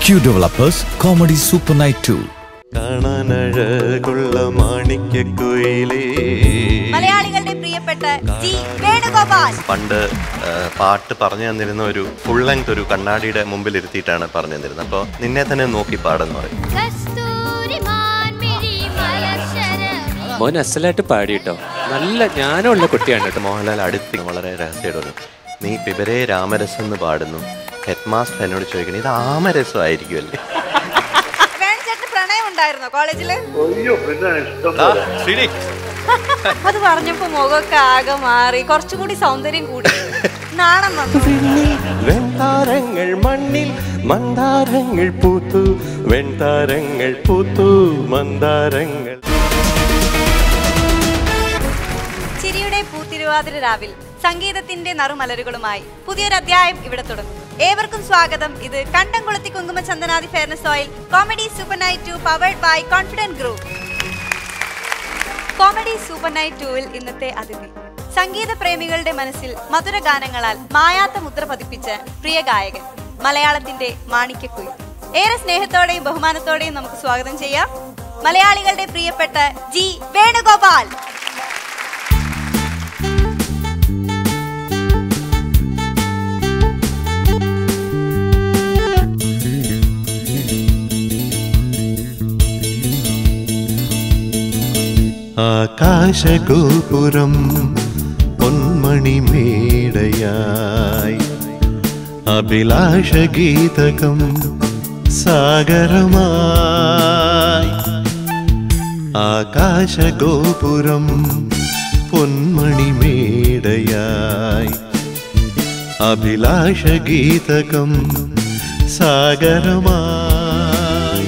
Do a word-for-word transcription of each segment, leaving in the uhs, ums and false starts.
Q Developers Comedy Super Night two. മലയാളികളുടെ പ്രിയപ്പെട്ട G Venugopal പണ്ട് പാട്ട് പറഞ്ഞു തന്നിരുന്ന ഒരു ഫുൾ ലെങ്ത് ഒരു കണ്ണാടിയുടെ മുമ്പിൽ ഇരുത്തിയിട്ടാണ് പറഞ്ഞു തന്നിരുന്നത്. അപ്പോൾ നിന്നെ തന്നെ നോക്കി പാടെന്ന് പറയും. മോൻ അസലായിട്ട് പാടി കേട്ടോ, നല്ല ജ്ഞാനമുള്ള കുട്ടിയാണ് കേട്ടോ. മോഹൻലാൽ അടുത്ത് വളരെ രഹസ്യമായിട്ട് നീ പിബരേ രാമരസം എന്ന് പാടുന്നു. ഹെഡ് മാസ്റ്റർ എന്നോട് ചോദിക്കണേ ഇത് ആമരസമായിരിക്കുമല്ലേ? പ്രണയം ഉണ്ടായിരുന്നോ കോളേജില്? അത് പറഞ്ഞപ്പോ മുഖമൊക്കെ ആകെ മാറി, കുറച്ചുകൂടി സൗന്ദര്യം കൂടി, നാണം വന്നു. വെൺതാരങ്ങൾ മണ്ണിൽ മന്ദാരങ്ങൾ പൂത്തു, വെൺതാരങ്ങൾ പൂത്തു മന്ദാരങ്ങൾ. ചിരിയുടെ പൂത്തിരുവാതിര രാവിൽ സംഗീതത്തിന്റെ നറുമലരുകളുമായി പുതിയൊരു അധ്യായം ഇവിടെ തുടങ്ങും. ഏവർക്കും സ്വാഗതം. ഇത് Kandamkulathy Kumkuma Chandanadi fairness oil comedy super night two powered by confident group. Comedy super night ടൂവിൽ ഇന്നത്തെ അതിഥി സംഗീത പ്രേമികളുടെ മനസ്സിൽ മധുര ഗാനങ്ങളാൽ മായാത്ത മുദ്ര പതിപ്പിച്ച പ്രിയ ഗായകൻ, മലയാളത്തിന്റെ മാണിക്യക്കുയിൽ. ഏറെ സ്നേഹത്തോടെയും ബഹുമാനത്തോടെയും നമുക്ക് സ്വാഗതം ചെയ്യാം മലയാളികളുടെ പ്രിയപ്പെട്ട ജി വേണുഗോപാൽ. ആകാശഗോപുരം പൊന്മണിമേടയായി, അഭിലാഷഗീതകം സാഗരമായി. ആകാശഗോപുരം പൊന്മണിമേടയായി, അഭിലാഷഗീതകം സാഗരമായി.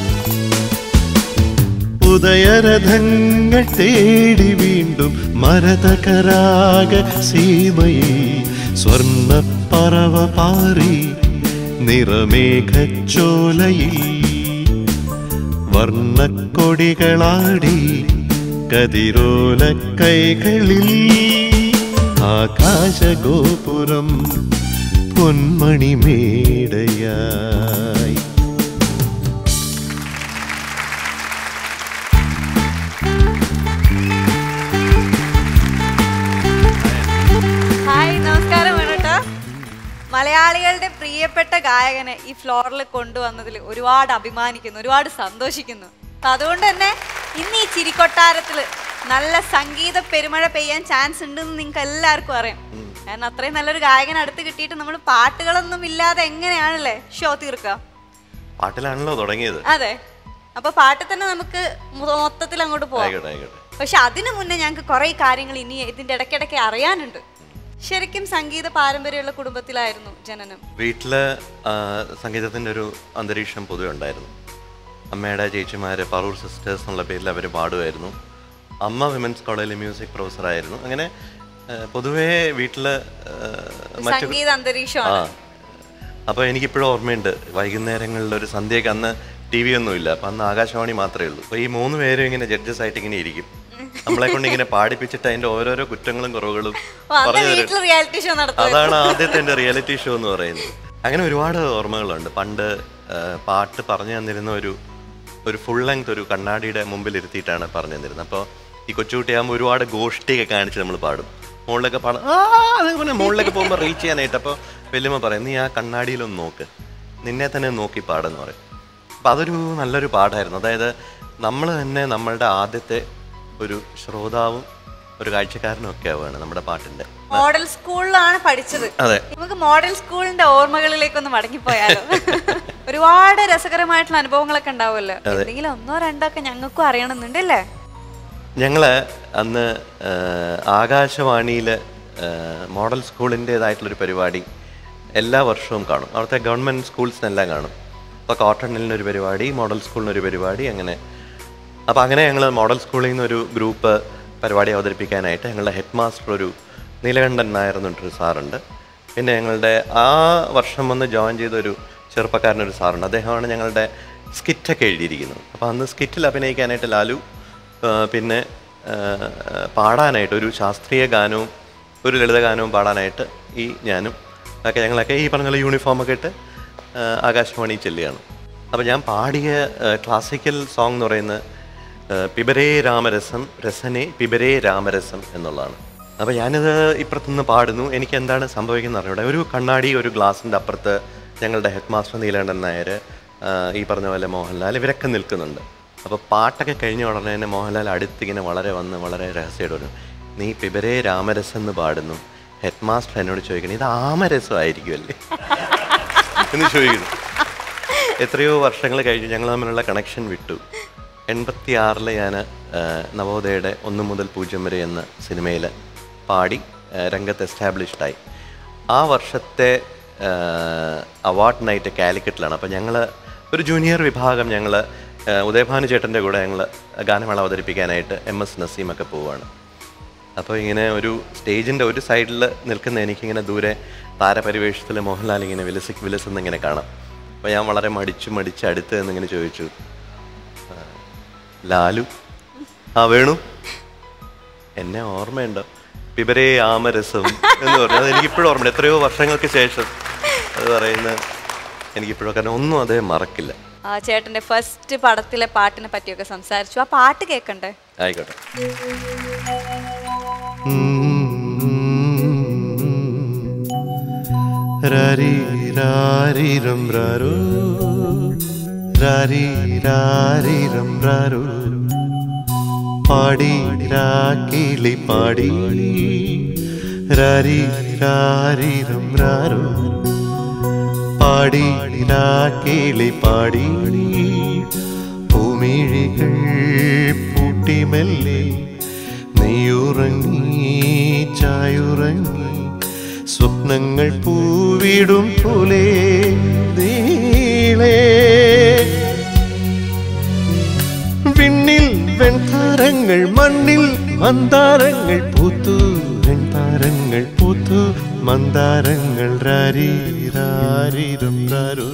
ഉദയരഥങ്ങൾ തേടി വീണ്ടും മരതകരാഗ സീമയിൽ സ്വർണ്ണപ്പറവ പാറി നിറമേഘച്ചോലയിൽ വർണ്ണക്കൊടികളാടി കതിരോല കൈകളിൽ. ആകാശഗോപുരം പൊന്മണിമേടയായി. മലയാളികളുടെ പ്രിയപ്പെട്ട ഗായകനെ ഈ ഫ്ലോറിൽ കൊണ്ടുവന്നതിൽ ഒരുപാട് അഭിമാനിക്കുന്നു, ഒരുപാട് സന്തോഷിക്കുന്നു. അതുകൊണ്ട് തന്നെ ഇന്ന് ഈ ചിരിക്കൊട്ടാരത്തിൽ നല്ല സംഗീത പെരുമഴ പെയ്യാൻ ചാൻസ് ഉണ്ടെന്ന് നിങ്ങൾക്ക് എല്ലാവർക്കും അറിയാം. കാരണം അത്രയും നല്ലൊരു ഗായകൻ അടുത്ത് കിട്ടിയിട്ട് നമ്മൾ പാട്ടുകളൊന്നും ഇല്ലാതെ എങ്ങനെയാണല്ലേ ഷോ തീർക്കുക? പാട്ടിലാണല്ലോ തുടങ്ങിയത്. അതെ, അപ്പൊ പാട്ടിൽ തന്നെ നമുക്ക് മൊത്തത്തിൽ അങ്ങോട്ട് പോകാം. പക്ഷെ അതിനു മുന്നേ ഞങ്ങൾക്ക് കുറെ കാര്യങ്ങൾ ഇനി ഇതിന്റെ ഇടയ്ക്കിടയ്ക്ക് അറിയാനുണ്ട്. ശരിക്കും സംഗീത പാരമ്പര്യമുള്ള കുടുംബത്തിലായിരുന്നു ജനനം? വീട്ടില് സംഗീതത്തിന്റെ ഒരു അന്തരീക്ഷം പൊതുവെ ഉണ്ടായിരുന്നു. അമ്മയുടെ ചേച്ചിമാര് പറൂർ സിസ്റ്റേഴ്സ് എന്നുള്ള പേരിൽ അവർ പാടുമായിരുന്നു. അമ്മ വിമൻസ് കോളേജിൽ മ്യൂസിക് പ്രൊഫസറായിരുന്നു. അങ്ങനെ പൊതുവേ വീട്ടില് സംഗീത അന്തരീക്ഷമാണ്. അപ്പോൾ എനിക്കിപ്പോഴും ഓർമ്മയുണ്ട്, വൈകുന്നേരങ്ങളിൽ ഒരു സന്ധ്യയ്ക്ക് അന്ന് ടി വി ഒന്നുമില്ല, അപ്പം അന്ന് ആകാശവാണി മാത്രമേ ഉള്ളൂ. അപ്പോൾ ഈ മൂന്ന് പേരും ഇങ്ങനെ ജഡ്ജസ് ആയിട്ട് ഇങ്ങനെ ഇരിക്കും, നമ്മളെ കൊണ്ട് ഇങ്ങനെ പാടിപ്പിച്ചിട്ട് അതിന്റെ ഓരോരോ കുറ്റങ്ങളും കുറവുകളും പറഞ്ഞു തരും. അതാണ് ആദ്യത്തെ എൻ്റെ റിയാലിറ്റി ഷോ എന്ന് പറയുന്നത്. അങ്ങനെ ഒരുപാട് ഓർമ്മകളുണ്ട്. പണ്ട് പാട്ട് പറഞ്ഞു തന്നിരുന്ന ഒരു ഒരു ഫുൾ ലെങ്ത് ഒരു കണ്ണാടിയുടെ മുമ്പിൽ ഇരുത്തിയിട്ടാണ് പറഞ്ഞു തന്നിരുന്നത്. അപ്പോൾ ഈ കൊച്ചുകുട്ടിയാകുമ്പോൾ ഒരുപാട് ഗോഷ്ടിയൊക്കെ കാണിച്ച് നമ്മൾ പാടും. മുകളിലൊക്കെ പാടും, ആ അതേപോലെ മുകളിലൊക്കെ പോകുമ്പോൾ റീച്ച് ചെയ്യാനായിട്ട്. അപ്പോൾ വല്യമ്മ പറയും, നീ ആ കണ്ണാടിയിലൊന്ന് നോക്ക്, നിന്നെ തന്നെ നോക്കി പാടെന്ന് പറയും. അപ്പം അതൊരു നല്ലൊരു പാഠമായിരുന്നു. അതായത് നമ്മൾ തന്നെ നമ്മളുടെ ആദ്യത്തെ ഒരു ശ്രോതാവും ഒരു കാഴ്ചക്കാരനും ഒക്കെ ആവുകയാണ് നമ്മുടെ പാട്ടിന്റെ. മോഡൽ സ്കൂളിലാണ് പഠിച്ചത്. അതെ, നമുക്ക് മോഡൽ സ്കൂളിന്റെ ഓർമ്മകളിലേക്കൊന്ന് മടങ്ങിപ്പോയാലോ? ഒരുപാട് രസകരമായിട്ടുള്ള അനുഭവങ്ങളൊക്കെ ഉണ്ടാവുമല്ലോ. എന്തെങ്കിലും ഒന്നോ രണ്ടോ ഒക്കെ ഞങ്ങൾക്കും അറിയണമെന്നുണ്ട് അല്ലേ? ഞങ്ങള് അന്ന് ആകാശവാണിയില് മോഡൽ സ്കൂളിൻ്റെതായിട്ടുള്ളൊരു പരിപാടി എല്ലാ വർഷവും കാണും. അവിടുത്തെ ഗവൺമെന്റ് സ്കൂൾസിനെല്ലാം കാണും. അപ്പോൾ കോട്ടണിലിനൊരു പരിപാടി, മോഡൽ സ്കൂളിനൊരു പരിപാടി, അങ്ങനെ. അപ്പോൾ അങ്ങനെ ഞങ്ങൾ മോഡൽ സ്കൂളിൽ നിന്നൊരു ഗ്രൂപ്പ് പരിപാടി അവതരിപ്പിക്കാനായിട്ട് ഞങ്ങളുടെ ഹെഡ് മാസ്റ്റർ ഒരു നീലകണ്ഠൻ നായർ എന്നൊരു സാറുണ്ട്. പിന്നെ ഞങ്ങളുടെ ആ വർഷം വന്ന് ജോയിൻ ചെയ്തൊരു ചെറുപ്പക്കാരനൊരു സാറുണ്ട്. അദ്ദേഹമാണ് ഞങ്ങളുടെ സ്കിറ്റൊക്കെ എഴുതിയിരിക്കുന്നത്. അപ്പോൾ അന്ന് സ്കിറ്റിൽ അഭിനയിക്കാനായിട്ട് ലാലു, പിന്നെ പാടാനായിട്ട് ഒരു ശാസ്ത്രീയ ഗാനവും ഒരു ലളിതഗാനവും പാടാനായിട്ട് ഈ ഞാനും ഒക്കെ ഞങ്ങളൊക്കെ ഈ പറഞ്ഞ യൂണിഫോമൊക്കെ ഇട്ട് ആകാശവാണി ചെല്ലുകയാണ്. അപ്പോൾ ഞാൻ പാടിയ ക്ലാസിക്കൽ സോങ് എന്ന് പറയുന്നത് പിബരേ രാമരസം രസനെ പിബരേ രാമരസം എന്നുള്ളതാണ്. അപ്പോൾ ഞാനിത് ഇപ്പുറത്തുനിന്ന് പാടുന്നു. എനിക്ക് എന്താണ് സംഭവിക്കുന്നത് അറിഞ്ഞൂടെ. ഒരു കണ്ണാടി ഒരു ഗ്ലാസിൻ്റെ അപ്പുറത്ത് ഞങ്ങളുടെ ഹെഡ് മാസ്റ്റർ നീലകണ്ഠൻ നായർ, ഈ പറഞ്ഞ പോലെ മോഹൻലാൽ, ഇവരൊക്കെ നിൽക്കുന്നുണ്ട്. അപ്പോൾ പാട്ടൊക്കെ കഴിഞ്ഞ ഉടനെ തന്നെ മോഹൻലാൽ അടുത്തിങ്ങനെ വളരെ വന്ന് വളരെ രഹസ്യമായിട്ട് പറഞ്ഞു, നീ പിബരേ രാമരസം എന്ന് പാടുന്നു. ഹെഡ് മാസ്റ്റർ എന്നോട് ചോദിക്കണം, ഇത് ആമരസമായിരിക്കുമല്ലേ എന്ന് ചോദിക്കുന്നു. എത്രയോ വർഷങ്ങൾ കഴിഞ്ഞ് ഞങ്ങൾ തമ്മിലുള്ള കണക്ഷൻ വിട്ടു. എൺപത്തി ആറിൽ ഞാൻ നവോദയയുടെ ഒന്ന് മുതൽ പൂജ്യം വരെ എന്ന സിനിമയിൽ പാടി രംഗത്ത് എസ്റ്റാബ്ലിഷ്ഡായി. ആ വർഷത്തെ അവാർഡ് നൈറ്റ് കാലിക്കറ്റിലാണ്. അപ്പോൾ ഞങ്ങൾ ഒരു ജൂനിയർ വിഭാഗം ഞങ്ങൾ ഉദയഭാനു ചേട്ടൻ്റെ കൂടെ ഞങ്ങൾ ഗാനമേള അവതരിപ്പിക്കാനായിട്ട് എം എസ് നസീമൊക്കെ പോവുകയാണ്. അപ്പോൾ ഇങ്ങനെ ഒരു സ്റ്റേജിൻ്റെ ഒരു സൈഡിൽ നിൽക്കുന്ന എനിക്കിങ്ങനെ ദൂരെ താരപരിവേഷത്തിൽ മോഹൻലാൽ ഇങ്ങനെ വിലസി വിലസുന്നിങ്ങനെ കാണാം. അപ്പോൾ ഞാൻ വളരെ മടിച്ചു മടിച്ച് അടുത്ത് എന്നിങ്ങനെ ചോദിച്ചു, ലാലു ആ വേണു എന്നെ ഓർമ്മയുണ്ടോ? പിബരേ ആമരസം എന്ന് പറഞ്ഞു. അത് എനിക്കിപ്പോഴും ഓർമ്മയുണ്ട്, എത്രയോ വർഷങ്ങൾക്ക് ശേഷം അത് പറയുന്നത് എനിക്കിപ്പോഴും. കാരണം ഒന്നും അതേ മറക്കില്ല. ആ ചേട്ടൻ്റെ ഫസ്റ്റ് പടത്തിലെ പാട്ടിനെ പറ്റിയൊക്കെ സംസാരിച്ചു. ആ പാട്ട് കേൾക്കണ്ടേ? ആയിക്കോട്ടെ. രാരി രാരിരം രാരോ രാരി രാരിരം രാരോ പാടി രാക്കിളി പാടി രാരി രാരിരം രാരോ പാടി രാക്കിളി പാടി പൂമിഴികൾ പൂട്ടിമെല്ലെ നീയുറങ്ങി ചായുറങ്ങി സ്വപ്നങ്ങൾ പൂവിടും പോലെ നീളേ വിണ്ണിൽ വെൺതാരങ്ങൾ മണ്ണിൽ മന്ദാരങ്ങൾ പൂത്തു വെൺതാരങ്ങൾ പൂത്തു മന്ദാരങ്ങൾ രാരി രാരിരം രാരോ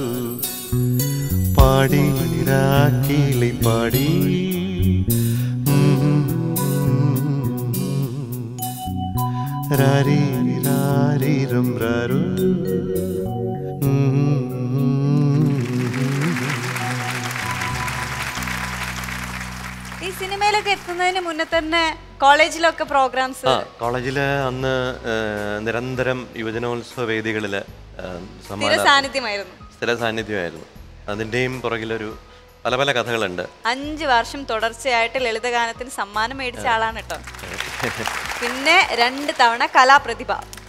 പാടി രാക്കിളി പാടി രാരി രാരിരം രാരോ. ഈ സിനിമയിലൊക്കെ എത്തുന്നതിന് മുന്നേ തന്നെ കോളേജിലൊക്കെ പ്രോഗ്രാംസ്? ആ കോളേജിൽ അന്ന് നിരന്തരം യുവജനോത്സവ വേദികളിൽ സാന്നിധ്യമായിരുന്നു സ്ഥിര സാന്നിധ്യമായിരുന്നു. അതിൻ്റെയും പുറകിലൊരു പല പല കഥകളുണ്ട്. അഞ്ച് വർഷം തുടർച്ചയായിട്ട് ലളിതഗാനത്തിന് സമ്മാനം മേടിച്ച ആളാണ് കേട്ടോ. പിന്നെ രണ്ട് തവണ കലാപ്രതിഭ.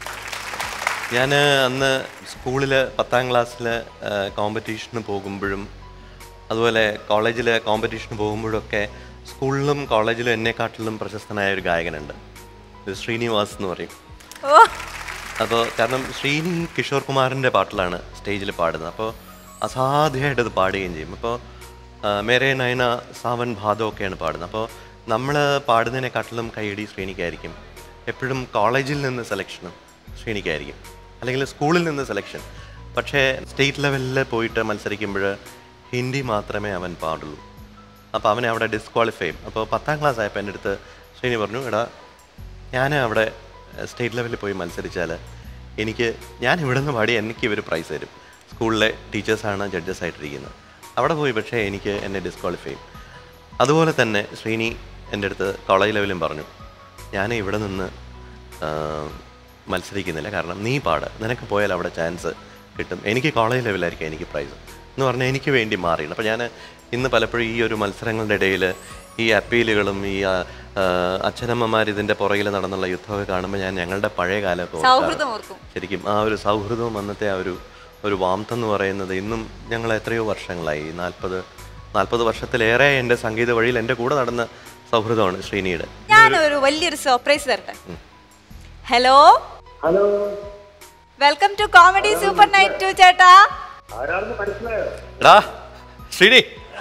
ഞാൻ അന്ന് സ്കൂളിൽ പത്താം ക്ലാസ്സിൽ കോമ്പറ്റീഷന് പോകുമ്പോഴും അതുപോലെ കോളേജിൽ കോമ്പറ്റീഷന് പോകുമ്പോഴൊക്കെ സ്കൂളിലും കോളേജിലും എന്നെക്കാട്ടിലും പ്രശസ്തനായ ഒരു ഗായകനുണ്ട്, ശ്രീനിവാസ് എന്ന് പറയും. അപ്പോൾ കാരണം ശ്രീനി കിഷോർ കുമാറിൻ്റെ പാട്ടിലാണ് സ്റ്റേജിൽ പാടുന്നത്. അപ്പോൾ അസാധ്യമായിട്ട് അത് പാടുകയും ചെയ്യും. അപ്പോൾ മേരെ നയന സാവൻ ഭാദോ ഒക്കെയാണ് പാടുന്നത്. അപ്പോൾ നമ്മൾ പാടുന്നതിനെക്കാട്ടിലും കൈയടി ശ്രീനിക്കായിരിക്കും. എപ്പോഴും കോളേജിൽ നിന്ന് സെലക്ഷനും ശ്രീനിക്കായിരിക്കും, അല്ലെങ്കിൽ സ്കൂളിൽ നിന്ന് സെലക്ഷൻ. പക്ഷേ സ്റ്റേറ്റ് ലെവലിൽ പോയിട്ട് മത്സരിക്കുമ്പോൾ ഹിന്ദി മാത്രമേ അവൻ പാടുള്ളൂ. അപ്പോൾ അവനെ അവിടെ ഡിസ്ക്വാളിഫൈ ചെയ്യും. അപ്പോൾ പത്താം ക്ലാസ് ആയപ്പോൾ എൻ്റെ അടുത്ത് ശ്രീനി പറഞ്ഞു, എടാ ഞാൻ അവിടെ സ്റ്റേറ്റ് ലെവലിൽ പോയി മത്സരിച്ചാൽ എനിക്ക് ഞാൻ ഇവിടെ നിന്ന് പാടി എനിക്ക് ഇവർ പ്രൈസ് തരും. സ്കൂളിലെ ടീച്ചേഴ്സാണ് ജഡ്ജസ് ആയിട്ടിരിക്കുന്നത്. അവിടെ പോയി പക്ഷേ എനിക്ക് എന്നെ ഡിസ്ക്വാളിഫൈ ചെയ്യും. അതുപോലെ തന്നെ ശ്രീനി എൻ്റെ അടുത്ത് കോളേജ് ലെവലും പറഞ്ഞു, ഞാൻ ഇവിടെ നിന്ന് മത്സരിക്കുന്നില്ല, കാരണം നീ പാട്, നിനക്ക് പോയാൽ അവിടെ ചാൻസ് കിട്ടും, എനിക്ക് കോളേജ് ലെവലായിരിക്കും എനിക്ക് പ്രൈസ് എന്ന് പറഞ്ഞാൽ എനിക്ക് വേണ്ടി മാറിയാണ്. അപ്പോൾ ഞാൻ ഇന്ന് പലപ്പോഴും ഈ ഒരു മത്സരങ്ങളുടെ ഇടയിൽ ഈ അപ്പീലുകളും ഈ അച്ഛനമ്മമാർ ഇതിൻ്റെ പുറകിൽ നടന്നുള്ള യുദ്ധമൊക്കെ കാണുമ്പോൾ ഞാൻ ഞങ്ങളുടെ പഴയ കാലമൊക്കെ ശരിക്കും ആ ഒരു സൗഹൃദവും അന്നത്തെ ആ ഒരു ഒരു വാംത്ത് എന്ന് പറയുന്നത് ഇന്നും ഞങ്ങൾ എത്രയോ വർഷങ്ങളായി, നാൽപ്പത് നാൽപ്പത് വർഷത്തിലേറെ എൻ്റെ സംഗീത വഴിയിൽ എൻ്റെ കൂടെ നടന്ന സൗഹൃദമാണ് ശ്രീനിയുടെ. ഞാനൊരു വലിയൊരു സർപ്രൈസ് തരട്ടെ. Hello hello, welcome to comedy super night two ചേട്ടാ. എടാ ശ്രീനി,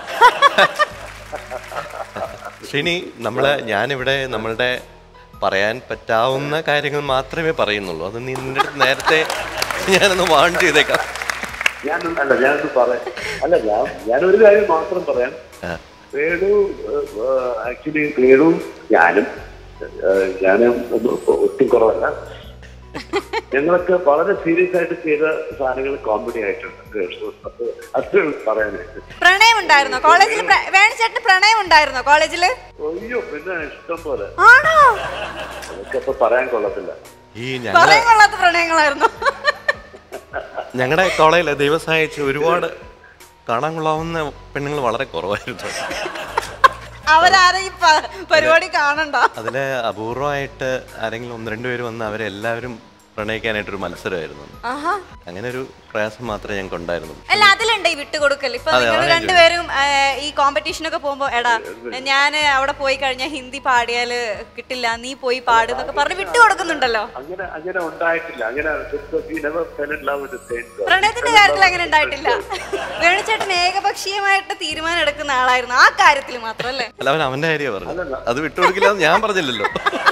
ശ്രീനി നമ്മളെ ഞാനിവിടെ നമ്മളുടെ പറയാൻ പറ്റാവുന്ന കാര്യങ്ങൾ മാത്രമേ പറയുന്നുള്ളൂ. അത് നിന്റെ അടുത്ത് നേരത്തെ ഞാനൊന്ന് വാൺ ചെയ്തേക്കാം. ഞാൻ അല്ല ഞാനൊന്ന് പറയാം അല്ല ഞാൻ ഞാനൊരു കാര്യം മാത്രം പറയാം. വേണു ആക്ച്വലി വേണു ഞാനും ഞാനും ഒന്നും ഒട്ടും കുറവല്ല. ഞങ്ങളൊക്കെ വളരെ സീരിയസ് ആയിട്ട് ചെയ്ത സാധനങ്ങൾ കോമഡി ആയിട്ടുണ്ട്. അത് പറയാനായിട്ട്. പ്രണയം ഉണ്ടായിരുന്നോ കോളേജിൽ? വേണിച്ചേട്ടന് പ്രണയം ഉണ്ടായിരുന്നോ കോളേജില്? അയ്യോ പിന്നെ ഇഷ്ടം പോലെ. ആണോ? അതൊക്കെ ഇപ്പൊ പറയാൻ കൊള്ളത്തില്ല. ഈ പറയാൻ കൊള്ളാത്ത പ്രണയങ്ങളായിരുന്നു. ഞങ്ങളുടെ കോളേജിലെ ദൈവം സഹായിച്ച് ഒരുപാട് കാണാൻ കൊള്ളാവുന്ന പെണ്ണുങ്ങൾ വളരെ കുറവായിരുന്നു. അവരാരെ ഈ പരിപാടി കാണണ്ട. അതില് അപൂർവമായിട്ട് ആരെങ്കിലും ഒന്ന് രണ്ടുപേര് വന്ന് അവരെല്ലാവരും പ്രണയിക്കാനായിട്ടൊരു മത്സരമായിരുന്നു. അങ്ങനെ ഒരു പ്രയാസം മാത്രമേ ഞങ്ങൾക്ക് ഉണ്ടായിരുന്നു. അല്ല അതിലുണ്ട് ഈ വിട്ടുകൊടുക്കൽ. ഇപ്പൊ നിങ്ങൾ രണ്ടുപേരും ഈ കോമ്പറ്റീഷനൊക്കെ പോകുമ്പോ എടാ ഞാൻ അവിടെ പോയി കഴിഞ്ഞാൽ ഹിന്ദി പാടിയാല് കിട്ടില്ല, നീ പോയി പാടുന്നൊക്കെ പറഞ്ഞ് വിട്ടുകൊടുക്കുന്നുണ്ടല്ലോ. അങ്ങനെ അങ്ങനെ ഉണ്ടായിട്ടില്ല. അങ്ങനെ പ്രണയത്തിന്റെ കാര്യത്തിൽ അങ്ങനെ ഉണ്ടായിട്ടില്ല. വേണിച്ചേട്ടൻ ഏകപക്ഷീയമായിട്ട് തീരുമാനം എടുക്കുന്ന ആളായിരുന്നു ആ കാര്യത്തിൽ മാത്രം അല്ലേ? അല്ല അവൻ അവന്റെ കാര്യം പറഞ്ഞു, അത് വിട്ടുകൊടുക്കില്ല ഞാൻ പറഞ്ഞില്ലല്ലോ.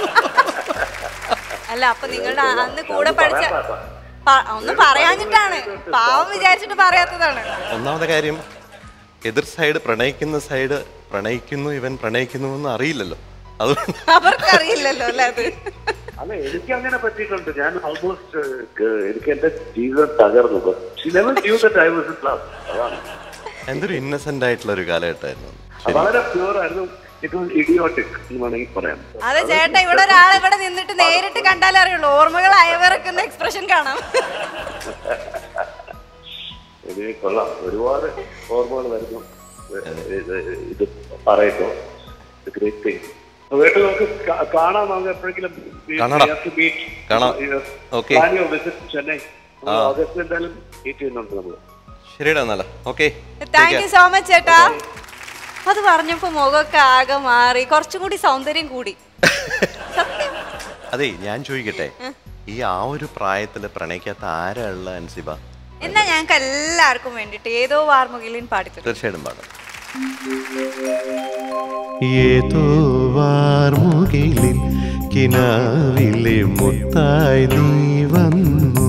അല്ല അപ്പൊ നിങ്ങളുടെ അന്ന് കൂടെ പഠിച്ച ഒന്ന് പറയാഞ്ഞിട്ടാണ്, പാവം വിചാരിച്ചിട്ട് പറയാത്തതാണ്. ഒന്നാമത്തെ കാര്യം എതിർ സൈഡ് പ്രണയിക്കുന്ന സൈഡ് പ്രണയിക്കുന്നു ഇവൻ പ്രണയിക്കുന്നു എന്ന് അറിയില്ലല്ലോ, അതുകൊണ്ട് അവർക്കറിയില്ലല്ലോ അല്ലേ അത്. അല്ല എനിക്ക് അങ്ങനെ പറ്റിയിട്ടുണ്ട്. ഞാൻ ഓൾമോസ്റ്റ് എനിക്ക് എന്റെ ജീവിതം തകർന്നു. എന്തൊരു ഇന്നസെന്റ് ആയിട്ടുള്ള ഒരു കാലഘട്ടമായിരുന്നു. വളരെ പ്യൂർ ആയിരുന്നു. ഇഡിയോട്ടിക് എന്ന് വേണമെങ്കിൽ പറയാം. അതെ ചേട്ടാ, ഇവിടെ ഒരാൾ ഇവിടെ നിന്നിട്ട് നേരിട്ട് കണ്ടാലേ അറിയുള്ളൂ, ഓർമ്മകൾ അയവിറക്കുന്ന എക്സ്പ്രഷൻ കാണാം. ഇത് കൊള്ളാം, ഒരുപാട് ഓർമ്മകൾ വരുന്നു. ഇത് പറയട്ടോ, ഗ്രേറ്റ് തിങ്. വീട്ടിൽ നമുക്ക് കാണാം, നമുക്ക് എപ്പോഴെങ്കിലും ചെന്നൈ ഓഗസ്റ്റ് എന്തായാലും മീറ്റ് ചെയ്യുന്നുണ്ട് നമ്മൾ. ശരിടാ എന്നാലും okay. Thank you so much ചേട്ടാ. അത് പറഞ്ഞപ്പോ മുഖമൊക്കെ ആകെ മാറി, കുറച്ചും കൂടി സൗന്ദര്യം കൂടി. അതെ ഞാൻ ചോദിക്കട്ടെ, ഈ ആ ഒരു പ്രായത്തില് പ്രണയിക്കാത്ത ആരാ ഉള്ള അൻസിബ? എന്നാ ഞങ്ങൾക്ക് എല്ലാവർക്കും വേണ്ടിട്ട് ഏതോ വാർമുകിലിൻ പാടിത്തരും. തീർച്ചയായിട്ടും പാടാം. ഏതോ വാർമുകിലിൻ കിനാവിലെ മുത്തായി നീ വന്നു,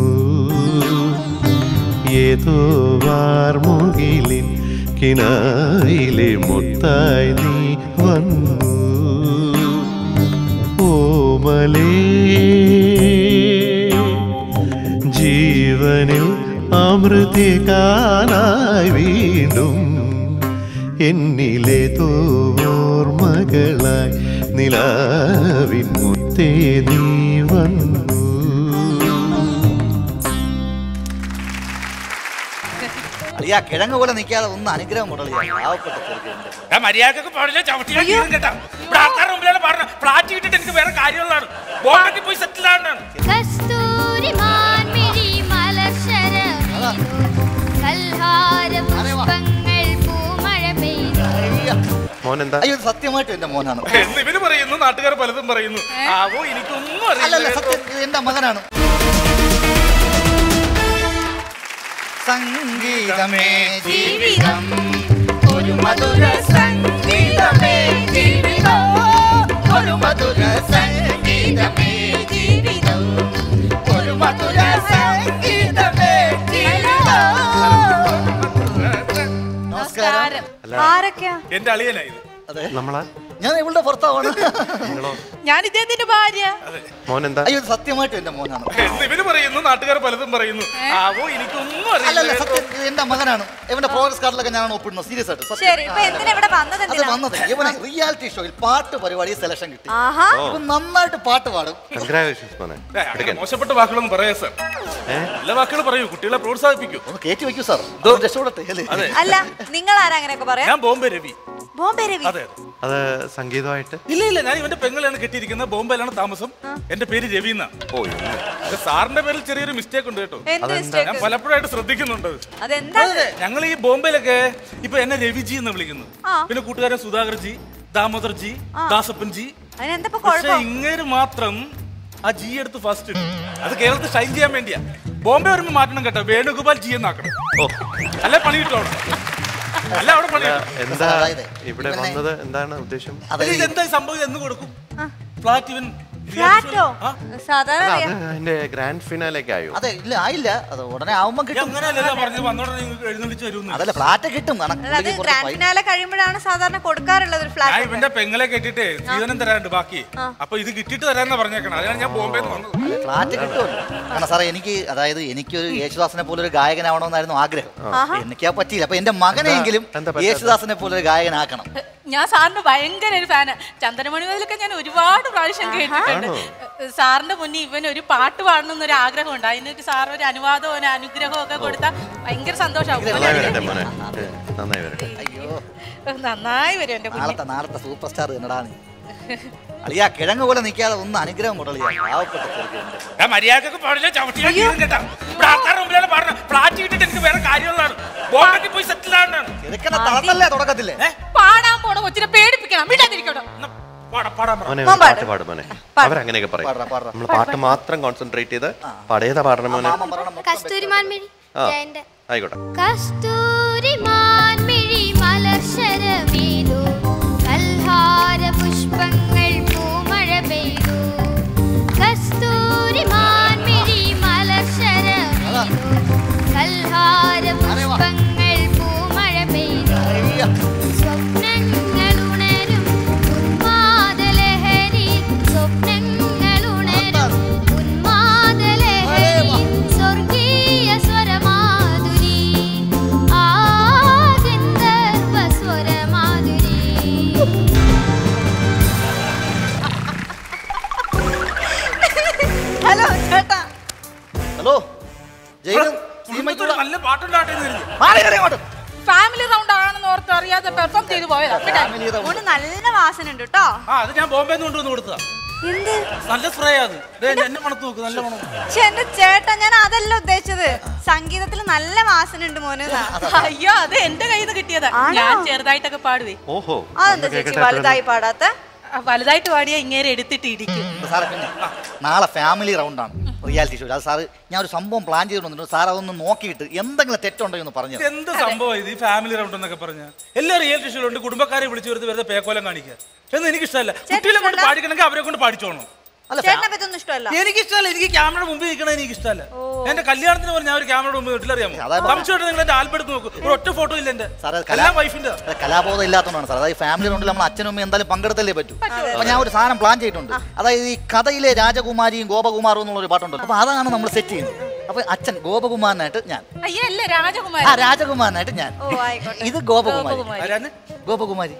ഏതോ വാർമുകിലിൻ കിനാവിലെ മുത്തായി നീ വന്നു, ഓമലേ ജീവനിൽ അമൃതികാനായി വീണ്ടും എന്നിലേതോ ഓർമ്മകളായി നിലാവിൻ മുത്തേ നീ വന്നു. അളിയാ കിഴങ്ങ് പോലെ നിൽക്കാതെ ഒന്ന് അനുഗ്രഹം കൊണ്ടളിയാ. മര്യാദക്ക് പാടില്ല, ചവിട്ടിയാ കേട്ടാ. ഇവിടെ ആൾക്കാരുടെ മുമ്പിലാണ് പാടുന്നത്. ഫ്ലാറ്റ് കിട്ടിട്ട് എനിക്ക് വേറെ കാര്യമുള്ളതാണ്. ബോംബെക്ക് പോയി സെറ്റിൽ ആണ്. അയ്യോ സത്യമായിട്ടും എന്റെ മോനാണ്. ഇവര് പറയുന്നു, നാട്ടുകാർ പലതും പറയുന്നു. ആവോ എനിക്കൊന്നും അറിയില്ല. സത്യം എന്റെ മകനാണ്. സംഗീതമേ ജീവിതം, ഒരു മധുര സംഗീതമേ ജീവിതം, ഒരു മധുര സംഗീതമേ ജീവിതം, ഒരു മധുര സംഗീതമേ ജീവിതം. നമസ്കാരം. ആരൊക്കെയാ? എന്റെ അളിയനായത്. നമ്മളാ? ഞാൻ ഇവളുടെ ഭർത്താവാണ്. ഞാൻ ഇദ്ദേഹത്തിന്റെ ഭാര്യ. മോൻ എന്താ? അയ്യോ സത്യമായിട്ടും എന്റെ മോനാണ്. ഇവര് പറയുന്നു, നാട്ടുകാർ പലതും പറയുന്നു. ആവോ എനിക്കൊന്നും അറിയില്ല. സത്യം എന്റെ മകനാണ്. ഇവന്റെ പ്രോഗ്രസ് കാർഡിലൊക്കെ ഞാൻ ഒപ്പിടുന്നത് സീരിയസ് ആയിട്ട്. അത് വന്നത് ഇവന് റിയാലിറ്റി ഷോയിൽ പാട്ട് പരിപാടി സെലക്ഷൻ കിട്ടി. ഇവൻ നന്നായിട്ട് പാട്ട് പാടും. മോശപ്പെട്ട വാക്കുകളൊന്നും പറയാ സാർ, നല്ല വാക്കുകൾ പറയൂ, കുട്ടികളെ പ്രോത്സാഹിപ്പിക്കൂ. ഒന്ന് കയറ്റി വെക്കൂ സാർ, രക്ഷപ്പെടട്ടെ. അല്ല നിങ്ങൾ ആരാ അങ്ങനെയൊക്കെ പറയാ? ഞാൻ ബോംബെ രവി. ബോംബെ രവി? അതെ. അത് സംഗീതമായിട്ട്? ഇല്ല ഇല്ല, ഞാൻ ഇവന്റെ പെങ്ങളാണ് കെട്ടിയിരിക്കുന്നത്. ബോംബെയിലാണ് താമസം. എന്റെ പേര് രവി എന്നാ. ഓ സാറിന്റെ പേരിൽ ചെറിയൊരു മിസ്റ്റേക്ക് ഉണ്ട് കേട്ടോ. ഞാൻ പലപ്പോഴായിട്ട് ശ്രദ്ധിക്കുന്നുണ്ട്. ഞങ്ങൾ ഈ ബോംബെയിലൊക്കെ ഇപ്പൊ എന്നെ രവിജി എന്ന് വിളിക്കുന്നു. പിന്നെ കൂട്ടുകാരൻ സുധാകർജി, ദാമോദർജി, ദാസപ്പൻജി. പക്ഷെ ഇങ്ങനെ മാത്രം ആ ജി എടുത്ത് ഫസ്റ്റ് ഇട്ടു. അത് കേരളത്തിൽ ഷൈൻ ചെയ്യാൻ വേണ്ടിയാ. ബോംബെ വരുമ്പോ മാറ്റണം കേട്ടോ, വേണുഗോപാൽ ജി എന്നാക്കണം. ഓ അല്ല പണി കിട്ടണം. അല്ല അവിടെ പണി. എന്താ ഇവിടെ വന്നത്? എന്താണ് ഉദ്ദേശം? ഇതെന്താ സംഭവം എന്ന് കൊടുക്കും. ഫ്ലാറ്റ് ഇവൻ ഫ്ലാറ്റോ സാധാരണ അറിയാം. എന്റെ ഗ്രാൻഡ് ഫിനാലേക്ക് ആയോ? അതെ ഇല്ല ആയില്ല, അത് ഉടനെ ആവുമ്പോ കിട്ടും. അതല്ല ഫ്ലാറ്റ് കിട്ടും. അത് ഗ്രാൻഡ് ഫിനാലെ കഴിയുമ്പോഴാണ് സാധാരണ കൊടുക്കാറുള്ളത് ഒരു ഫ്ലാറ്റ്. ഇവന്റെ പെങ്ങളെ കെട്ടിട്ട് സീതനം തരാണ്ട് ബാക്കി, അപ്പൊ ഇത് കിട്ടിട്ട് തരാന്നാ പറഞ്ഞേക്കണം. അതിനാണ് ഞാൻ ബോംബെ വന്നത്. ഫ്ലാറ്റ് കിട്ടുമല്ലോ. കാരണം സാറേ എനിക്ക് അതായത് എനിക്കൊരു യേശുദാസിനെ പോലെ ഒരു ഗായകനാവണമെന്നായിരുന്നു ആഗ്രഹം. എനിക്കാ പറ്റിയില്ല. അപ്പൊ എന്റെ മകനെങ്കിലും യേശുദാസിനെ പോലെ ഒരു ഗായകനാക്കണം. ഞാൻ സാറിന് ഭയങ്കര ഒരു ഫാന്. ചന്ദനമണി മുതലൊക്കെ ഞാൻ ഒരുപാട് പ്രാവശ്യം കേട്ടിട്ടുണ്ട്. സാറിന്റെ മുന്നിൽ ഇവൻ ഒരു പാട്ട് പാടണം എന്നൊരു ആഗ്രഹമുണ്ട്. അതിനൊരു സാർ ഒരു അനുവാദവും ഒരു അനുഗ്രഹവും ഒക്കെ കൊടുത്താൽ ഭയങ്കര സന്തോഷമാവും. നന്നായി വരും എന്റെ നാളത്തെ നാളത്തെ സൂപ്പർ സ്റ്റാർ എന്നടാ നീ. അളിയാ കിഴങ്ങ് പോലെ നിൽക്കാതെ ഒന്ന് അനുഗ്രഹം കൊടുളിയാ. പാവപ്പെട്ട മര്യാദക്ക് തുടക്കത്തില്ലേ പാടാൻ പോണ കൊച്ചിനെ പേടിപ്പിക്കണം. വീട്ടാതിരിക്കണം. അവരങ്ങനെയൊക്കെ പറയും. നമ്മള് പാട്ട് മാത്രം കോൺസെൻട്രേറ്റ് ചെയ്ത് പടയത പാടണം മോനെ. ആയിക്കോട്ടെ. കസ്തൂരിമാൻമിഴി മലർശരമേതു കൽഹാര പുഷ്പങ്ങൾ പൂമഴ പെയ്തു. കസ്തൂരിമാൻമിഴി മലർശരമേതു കൽഹാര പുഷ്പങ്ങൾ പൂമഴ പെയ്തു. സ്വപ്നങ്ങൾ ഉണരും ഉന്മാദലഹരി സ്വപ്നങ്ങൾ ഉണരും ഉന്മാദലഹരി സ്വർഗീയ സ്വരമാധുരി ആ ഗന്ധർവ സ്വരമാധുരി. ഹലോ ചേട്ടാ. ഹലോ ഫാമിലി റൗണ്ട് ആണെന്ന് ഓർത്ത് അറിയാതെ പെർഫോം ചെയ്തു പോയതാ. നല്ല വാസന ഉണ്ട് കേട്ടോ. അത് ഞാൻ ബോംബെ കൊണ്ടുവന്ന് കൊടുത്തതാ. നല്ല സ്പ്രേ അത് എന്നെ മണത്ത് നോക്ക്. നല്ല മണം. എന്റെ ചേട്ടാ ഞാൻ അതല്ല ഉദ്ദേശിച്ചത്. സംഗീതത്തിൽ നല്ല വാസന ഉണ്ട് മോനെ. അയ്യോ അത് എന്റെ കയ്യിൽ നിന്ന് കിട്ടിയതാ. ഞാൻ ചെറുതായിട്ടൊക്കെ പാടുവേ. ഓഹോ അതെന്താ ചേച്ചി വലുതായി പാടാത്ത? വലുതായിട്ട് പാടിയാ ഇങ്ങനെ എടുത്തിട്ട് ഇടിക്കും. സാറേ പിന്നെ നാളെ ഫാമിലി റൗണ്ടാണ് റിയാലിറ്റി ഷോ. അത് സാറ് ഞാൻ ഒരു സംഭവം പ്ലാൻ ചെയ്തിട്ടുണ്ട്. സാർ അതൊന്ന് നോക്കിയിട്ട് എന്തെങ്കിലും തെറ്റുണ്ടോ എന്ന് പറഞ്ഞു. എന്ത് സംഭവം ഇത്? ഈ ഫാമിലി റൗണ്ട് എന്നൊക്കെ പറഞ്ഞ എല്ലാ റിയാലിറ്റി ഷോയിലുണ്ട് കുടുംബക്കാരെ വിളിച്ചു വരുന്നത് വെറുതെ പേക്കോലം കാണിക്കുക. എന്ന് എനിക്കിഷ്ടമല്ല. കുട്ടികളെ കൊണ്ട് പാടിക്കണമെങ്കിൽ അവരെ കൊണ്ട് പാടിച്ചോണം. എനിക്കിഷ്ടമല്ല. എനിക്ക് ക്യാമറ മുമ്പിൽ നിൽക്കണത് എനിക്കിഷ്ടമല്ല. എന്റെ കല്യാണത്തിന് പറഞ്ഞ ഞാൻ ഒരു ക്യാമറ മുമ്പ് വീട്ടിലറിയാമോ? സംശയമായിട്ട് നിങ്ങൾ എന്റെ ആൽബം എടുത്ത് നോക്കും. ഒരു ഒറ്റ ഫോട്ടോ ഇല്ല എന്റെ വൈഫിന്റെ. കലാബോധം ഇല്ലാത്തതുകൊണ്ടാണ് സാർ. അതായത് ഫാമിലി റൗണ്ടിൽ നമ്മൾ അച്ഛനും അമ്മയും എന്തായാലും പങ്കെടുത്തല്ലേ പറ്റൂ. അപ്പൊ ഞാൻ ഒരു സാധനം പ്ലാൻ ചെയ്തിട്ടുണ്ട്. അതായത് ഈ കഥയിലെ രാജകുമാരിയും ഗോപകുമാറും എന്നുള്ളൊരു പാട്ടുണ്ടല്ലോ. അപ്പൊ അതാണ് നമ്മൾ സെറ്റ് ചെയ്യുന്നത്. അപ്പൊ അച്ഛൻ ഗോപകുമാരനായിട്ട് ഞാൻ, രാജകുമാരനായിട്ട് ഞാൻ, ഇത് ഗോപകുമാരി. ഗോപകുമാരി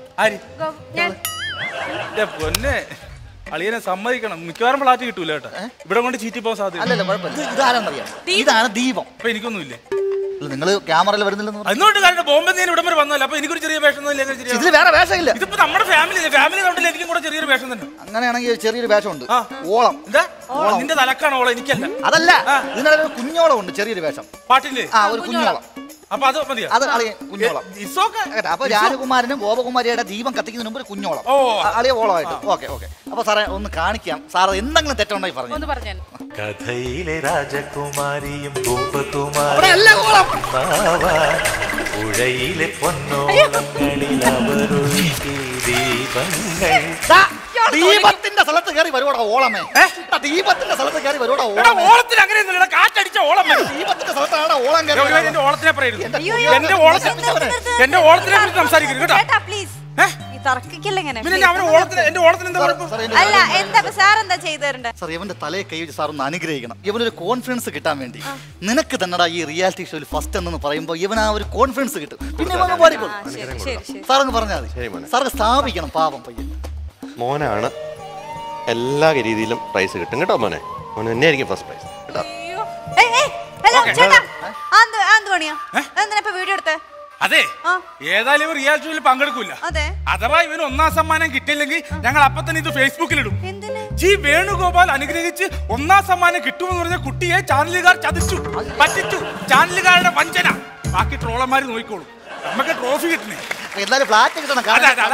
പൊന്നെ അളിയനെ സമ്മതിക്കണം. മിക്കവാറും ഫ്ലാറ്റ് കിട്ടൂല കേട്ടോ. ഇവിടെ കൊണ്ട് ചീറ്റി പോകാൻ സാധ്യത. അല്ലല്ല കുഴപ്പമില്ല. ഇതാരെന്നറിയാം? ഇതാണ് ദീപം. അപ്പൊ എനിക്കൊന്നുമില്ലേ? നിങ്ങൾ ക്യാമറയിൽ വരുന്നില്ലെന്ന് അതുകൊണ്ട് കാരണം ബോംബെ ഞാൻ ഇവിടെ വരെ വന്നല്ലോ. അപ്പൊ എനിക്കൊരു ചെറിയ വേഷം ഇതിൽ വേറെ വേഷമില്ല. ഇതിപ്പോ നമ്മുടെ ഫാമിലി ഫാമിലി കണ്ടില്ല. എനിക്കും കൂടെ ചെറിയൊരു വേഷം തന്നെ. അങ്ങനെയാണെങ്കിൽ ചെറിയൊരു വേഷമുണ്ട്. ഓളം. എന്താ നിന്റെ തലക്കാണ് ഓളം? എനിക്കല്ല. അതല്ല, ഇതിനൊരു കുഞ്ഞോളം ഉണ്ട്. ചെറിയൊരു വേഷം പാട്ടില്ലേ? ആ ഒരു കുഞ്ഞോളം. അപ്പൊ അത് മതിയോ? അത് അളിയ കുഞ്ഞോളം. അപ്പൊ രാജകുമാരനും ഗോപകുമാരിയുടെ ദീപം കത്തിക്കുന്നതിന് മുമ്പ് ഒരു കുഞ്ഞോളം അളിയ ഓളമായിട്ട്. Okay okay. അപ്പൊ സാറേ ഒന്ന് കാണിക്കാം. സാർ എന്തെങ്കിലും തെറ്റുണ്ടായി പറഞ്ഞു. കഥയിലെ രാജകുമാരിയും ഗോപകുമാരിയും പുഴയിലെ പൊന്നോളങ്ങളിൽ അവരൊഴുക്കി ദീപങ്ങൾ. ദീപത്തിന്റെ സ്ഥലത്ത് കയറി വരുവാടാ ഓളമേ. ദീപത്തിന്റെ സ്ഥലത്ത് കയറി വരുവാടാ ഓളം. ഓളത്തിന് അങ്ങനെയൊന്നുമില്ല. കാറ്റടിച്ച ഓളം. ദീപത്തിന്റെ സ്ഥലത്താണ് ഓളം കയറി. എന്റെ ഓളത്തിനെ പറയരുത്. എന്റെ ഓളത്തിനെ എന്റെ ഓളത്തിനെ കുറിച്ച് സംസാരിക്കരുത് കേട്ടോ. അല്ല എന്താ സാർ എന്താ ചെയ്തേരണ്ടേ? സാർ ഇവന്റെ തലയെ കൈ വെച്ച് സാർ ഒന്ന് അനുഗ്രഹിക്കണം. ഇവനൊരു കോൺഫിഡൻസ് കിട്ടാൻ വേണ്ടി. നിനക്ക് തന്നെടാ ഈ റിയാലിറ്റി ഷോയിൽ ഫസ്റ്റ് എന്ന് പറയുമ്പോൾ ഇവൻ ആ ഒരു കോൺഫിഡൻസ് കിട്ടും. പിന്നെ പാടിക്കോളും. സാറങ്ങ് പറഞ്ഞാൽ മതി. സാർക്ക് സ്ഥാപിക്കണം പാവം പയ്യൻ. മോനാണ് എല്ലാ രീതിയിലും പ്രൈസ് കിട്ടും കേട്ടോ. മോനെ മോനെ തന്നെ ആയിരിക്കും ഫസ്റ്റ് പ്രൈസ് കേട്ടോ. വീഡിയോ എടുത്തേ? അതെ, ഏതായാലും റിയാലിറ്റി ഷോയിൽ പങ്കെടുക്കൂല. അഥവാ ഇവന് ഒന്നാം സമ്മാനം കിട്ടിയില്ലെങ്കിൽ ഞങ്ങൾ അപ്പൊ തന്നെ ഇത് ഫേസ്ബുക്കിലിടും. ജി വേണുഗോപാൽ അനുഗ്രഹിച്ച് ഒന്നാം സമ്മാനം കിട്ടുമെന്ന് പറഞ്ഞ കുട്ടിയെ ചാനലുകാർ ചതിച്ചു, പറ്റിച്ചു. ചാനലുകാരുടെ വഞ്ചന. ബാക്കി ട്രോളന്മാര് നോക്കിക്കോളും. നമുക്ക് ട്രോഫി കിട്ടണേ. എന്നാലും ഫ്ലാറ്റ് കിട്ടണം.